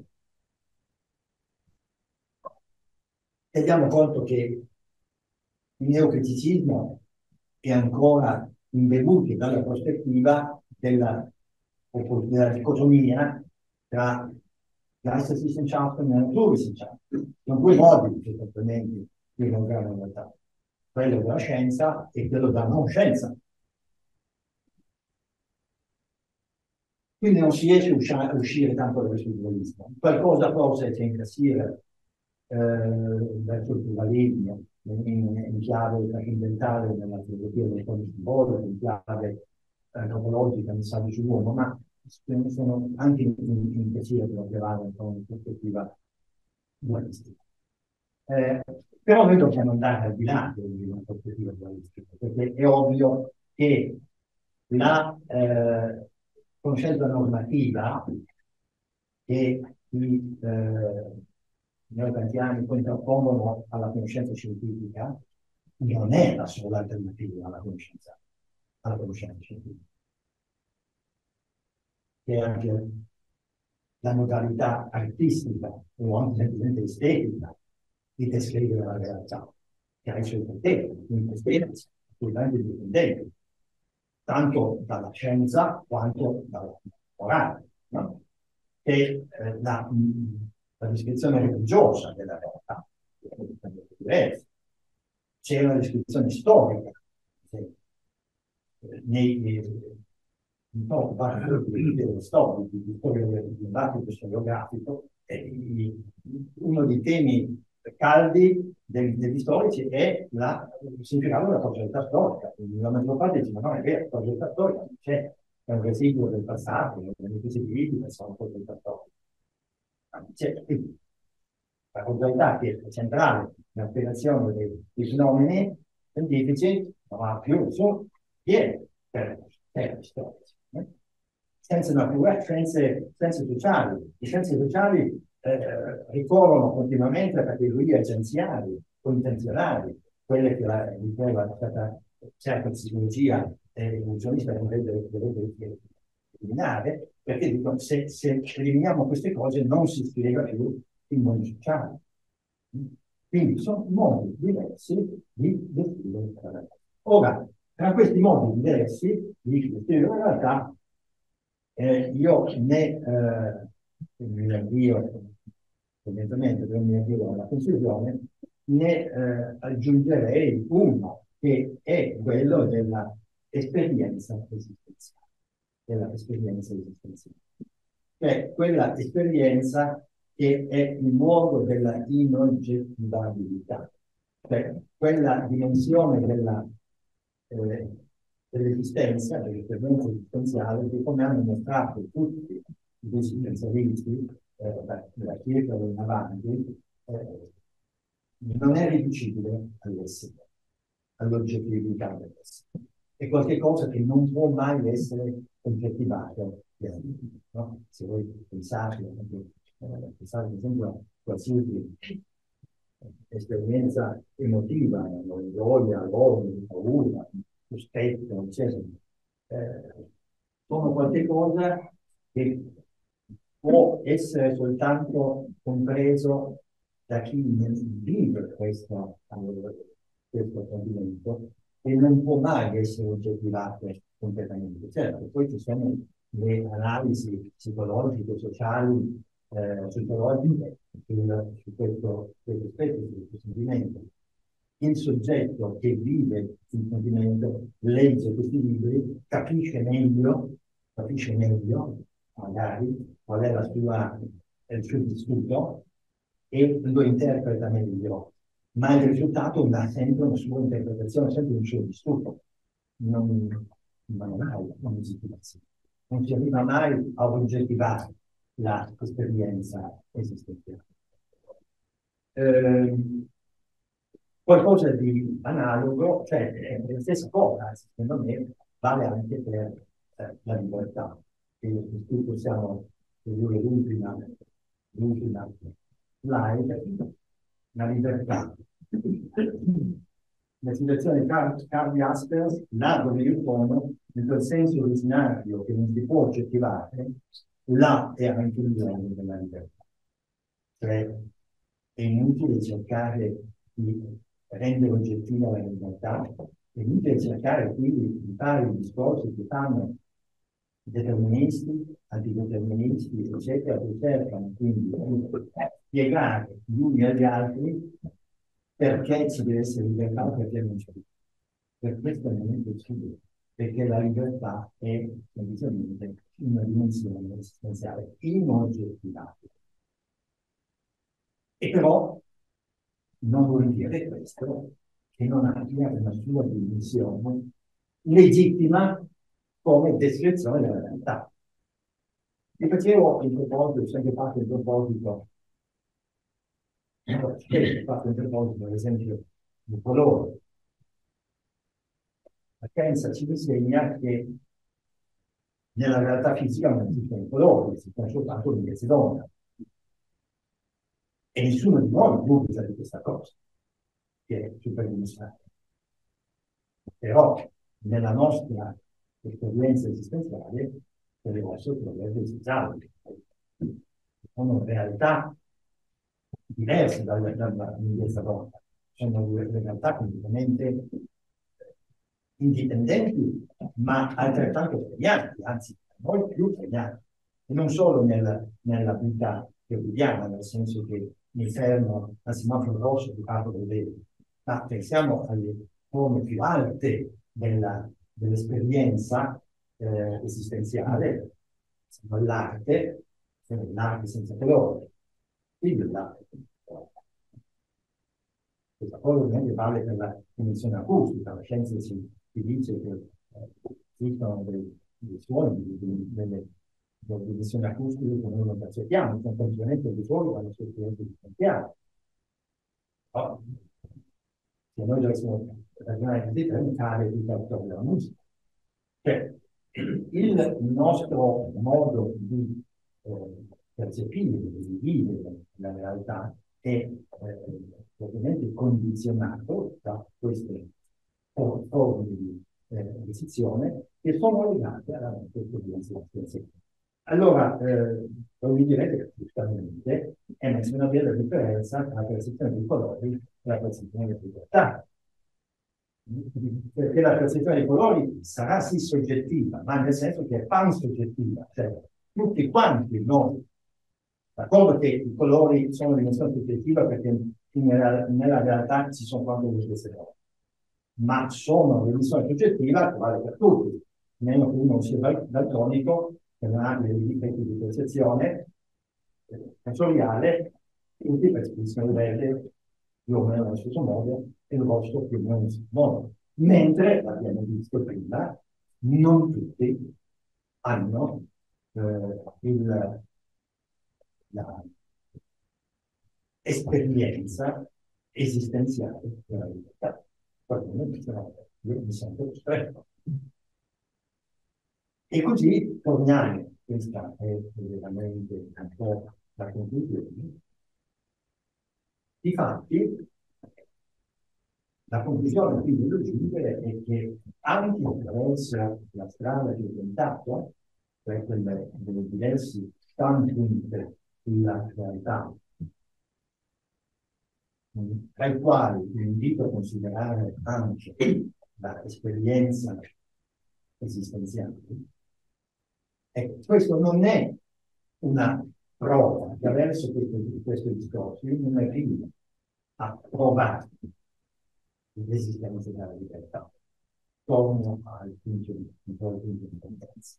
Teniamo conto che il neocriticismo è ancora imbevuto dalla prospettiva della dicotomia tra Geisteswissenschaften e Naturwissenschaften. Sono due modi sostanzialmente di guardare la realtà, quello della scienza e quello della non scienza. Quindi non si riesce a uscire tanto da questo dualismo. Qualcosa forse c'è in Cassirer verso il pluralismo, in chiave trascendentale nella filosofia delle cose simboliche, in chiave antropologica, messaggi sull'uomo, ma sono anche in poesia che vanno con una prospettiva dualistica. Però noi dobbiamo andare al di là di una prospettiva dualistica, perché è ovvio che la conoscenza normativa che i neokantiani poi interpongono alla conoscenza scientifica non è la sola alternativa alla conoscenza scientifica. Che è anche la modalità artistica o anche semplicemente estetica di descrivere la realtà, che ha i suoi poteri, quindi esperienze assolutamente dipendenti, tanto dalla scienza quanto dalla morale, no? E la descrizione religiosa della realtà è diversa. C'è una descrizione storica, dello storico, di storia del dibattito storiografico, uno dei temi caldi degli storici è il significato della progettualità storica. La maggior parte dice, ma non è vero, la progettualità storica non c'è, è un residuo del passato, gli amici civili sono progettualità storica. C'è, quindi, la progettualità che è centrale nell'applicazione dei fenomeni scientifici non ha più nessun piede per gli storici. Scienze naturali, scienze sociali. Le scienze sociali ricorrono continuamente a categorie essenziali o intenzionali, quelle che diceva è stata certa psicologia evoluzionista non deve eliminare, perché dicono se eliminiamo queste cose non si spiega più il mondo sociale. Quindi sono modi diversi di descrivere la realtà. Ora, tra questi modi diversi di descrivere la realtà, io mi avvio, evidentemente per mi avvio alla conclusione, ne aggiungerei uno che è quello dell'esperienza esistenziale. Cioè quella esperienza che è il luogo della inoggettivabilità, cioè quella dimensione dell'esistenza, dell'esperienza esistenziale, che come hanno mostrato tutti gli esistenzialisti, dalla Kirchner in avanti, non è riducibile all'essere, all'oggettività dell'essere. È qualcosa che non può mai essere oggettivato. No? Se voi pensate, per esempio, a qualsiasi esperienza emotiva, gioia, l'odio, paura, sospetto, eccetera, sono qualcosa che può essere soltanto compreso da chi vive questo condimento e non può mai essere oggettivato completamente. Certo, poi ci sono le analisi psicologiche, sociali, sociologiche su questo aspetto, su questo sentimento. Il soggetto che vive il sentimento legge questi libri, capisce meglio, magari, qual è il suo vissuto e lo interpreta meglio. Ma il risultato ha sempre una sua interpretazione, sempre un suo vissuto. Non mai un'esistenza. Non si arriva mai a oggettivare l'esperienza esistenziale. Qualcosa di analogo, cioè la stessa cosa, secondo me, vale anche per la libertà. E qui possiamo vedere l'ultima slide, la libertà. La citazione di Karl Jaspers, là dove io sono, nel quel senso originario che non si può oggettivare, là è anche il bisogno della libertà. Cioè, è inutile cercare di rendere oggettiva la libertà, è inutile cercare quindi di fare i discorsi che fanno deterministi, antideterministi, eccetera, che cercano quindi di spiegare gli uni agli altri perché ci deve essere libertà o perché non c'è. Per questo non è possibile, perché la libertà è semplicemente una dimensione esistenziale inoggettivabile. E però non vuol dire questo che non abbia una sua dimensione legittima come descrizione della realtà. Vi facevo in proposito, sempre fatto in proposito, ad esempio, di colore. La scienza ci insegna che nella realtà fisica non esistono i colori, esistono soltanto lunghezze d'onda. E nessuno di noi dubita di questa cosa, che è superdimensionale. Però nella nostra esperienza esistenziale delle vostre problemi esistenziali sono realtà diverse dalla lunghezza d'onda, sono due realtà completamente indipendenti, ma altrettanto pregnanti, anzi, noi più pregnanti, e non solo nella vita quotidiana, nel senso che mi fermo al semaforo rosso di parlo del vero, ma pensiamo alle forme più alte dell'esperienza esistenziale, l'arte senza colore, quindi l'arte. Questa cosa ovviamente vale per la dimensione acustica, la scienza si dice che esistono dei suoni, delle dimensioni acustiche che noi non percepiamo, sono semplicemente dei suoni quando si differenziali. No? Se noi dovessimo ragionare così, dovremmo fare tutta la storia della musica. Cioè, il nostro modo di percepire, di vivere la realtà è ovviamente condizionato da queste forme di decisione che sono legate alla nostra esperienza essenziale. Allora, voi direte che giustamente è messa una bella differenza tra la percezione dei colori e la percezione della libertà. Perché la percezione dei colori sarà sì soggettiva, ma nel senso che è pansoggettiva, cioè tutti quanti noi, d'accordo che i colori sono di dimensione soggettiva perché nella realtà ci sono quante le stesse cose, ma sono di dimensione soggettiva che vale per tutti, meno che uno sia daltonico, che non ha dei difetti di percezione sensoriale, tutti percepiscono il verde più o meno nello stesso modo e il rosso più o meno nello stesso modo. Mentre, l'abbiamo visto prima, non tutti hanno l'esperienza esistenziale della libertà. Qualcuno dice no, io mi sento costretto. E così torniamo, questa è veramente un po' la conclusione. Difatti, la conclusione a cui voglio giungere è che anche attraverso la strada che ho tentato, cioè quelle delle diversi standpunti sulla realtà, tra i quali vi invito a considerare anche l'esperienza esistenziale, questo non è una prova, attraverso questo discorso, io non arrivo a provare l'esistenza della libertà. Torno al punto di partenza.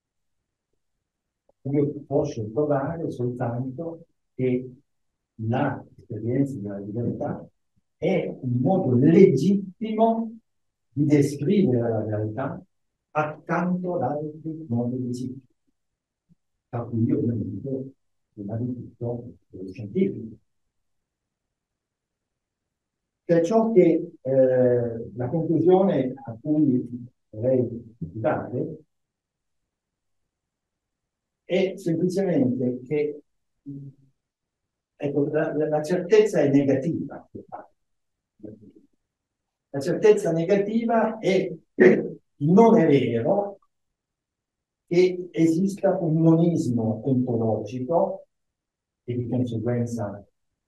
Io posso provare soltanto che l'esperienza della libertà è un modo legittimo di descrivere la realtà accanto ad altri modi legittimi, a cui io mi dico prima di tutto scientifico. Perciò che la conclusione a cui vorrei dare è semplicemente che ecco, la certezza è negativa. La certezza negativa è che non è vero che esista un monismo ontologico e di conseguenza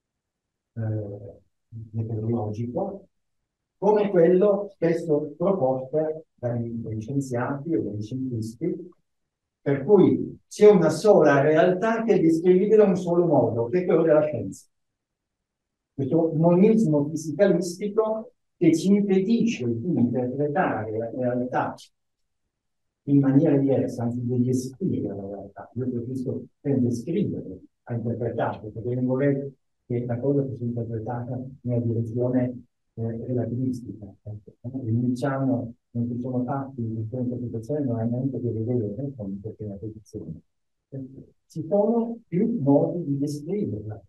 metodologico come quello spesso proposto dagli scienziati o dagli scientisti, per cui c'è una sola realtà che è descrivibile in un solo modo, che è quello della scienza. Questo monismo fisicalistico che ci impedisce di interpretare la realtà in maniera diversa, anzi di descrivere la realtà. Io preferisco descrivere a interpretare, perché non vorrei che la cosa che si è interpretata nella direzione relativistica. Diciamo, non ci sono fatti di questa interpretazione, non ha niente a che vedere con questa posizione. Ci sono più modi di descriverla.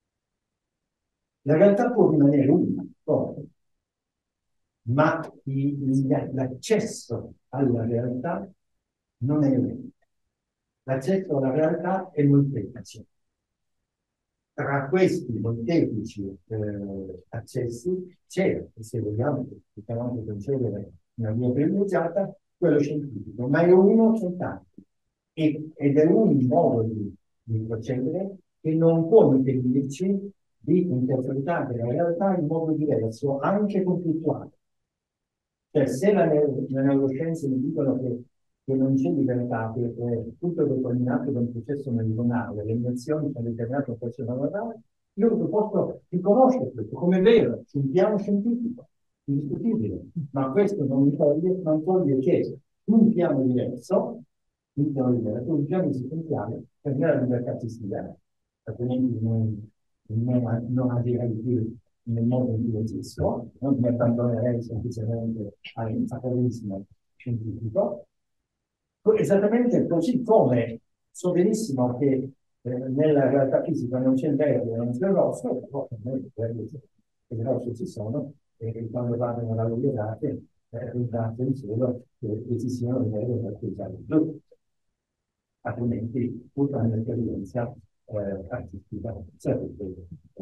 La realtà può rimanere una, ma l'accesso alla realtà non è uno. L'accesso alla realtà è molteplice. Tra questi molteplici accessi c'è, se vogliamo, possiamo anche concedere una via privilegiata, quello scientifico, ma è uno soltanto. Ed è un modo di procedere che non può impedirci di interpretare la realtà in modo diverso, anche conflittuale. Cioè, se le neuroscienze mi dicono che non c'è libertà, che tutto è determinato da un processo neuronale, le emozioni sono determinate da un processo neuronale, io posso riconoscere questo come vero, su un piano scientifico, indiscutibile, ma questo non toglie che su un piano diverso, un piano esistenziale, per me la libertà ci sia, altrimenti non agirei più nel modo in cui esisto, non mi abbandonerei semplicemente all'infacorismo scientifico. Esattamente così come so benissimo che nella realtà fisica non c'è il verde, non c'è il rosso, però i rossi ci sono, e quando vanno alla luminate, ringrazio il cielo che ci siano il verde per utilizzare il blu. Altrimenti tutta la mia esperienza artistica sarebbe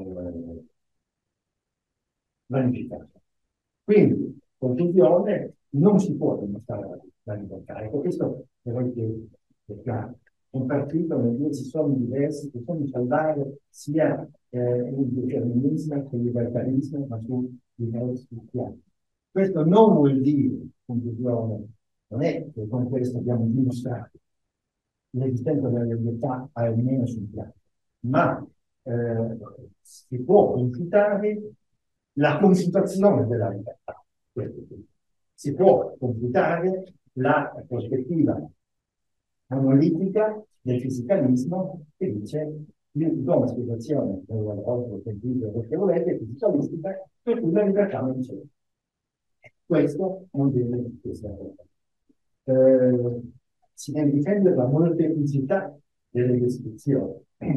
vanificata. Quindi, conclusione, non si può dimostrare la libertà. Ecco, questo è chiaro. Un partito nel cui ci sono diversi, che sono salvare sia il determinismo che il libertarismo, ma su diversi piani. Questo non vuol dire, conclusione, non è che con questo abbiamo dimostrato l'esistenza della libertà almeno sul piano, ma si può confutare la confutazione della libertà. Si può confutare la prospettiva monolitica del fisicalismo che dice io do una spiegazione che volete, fisicalistica, per cui la libertà non c'è. Questo non deve essere. Si deve difendere la molteplicità delle descrizioni,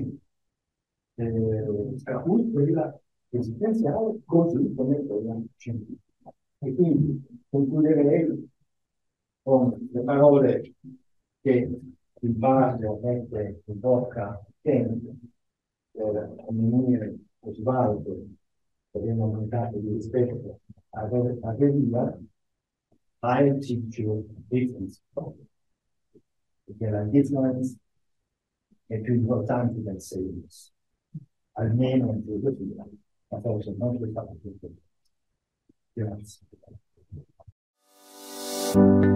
tra cui quella esistenziale, così come quella scientifica. E quindi concluderei con le parole che il Baglio mette in bocca Kent per ammonire Osvaldo, che abbiamo mancato di rispetto a Velia. I teach you difference, perché la difference è più importante del service, almeno in filosofia, ma forse non per fatto tutto. Grazie.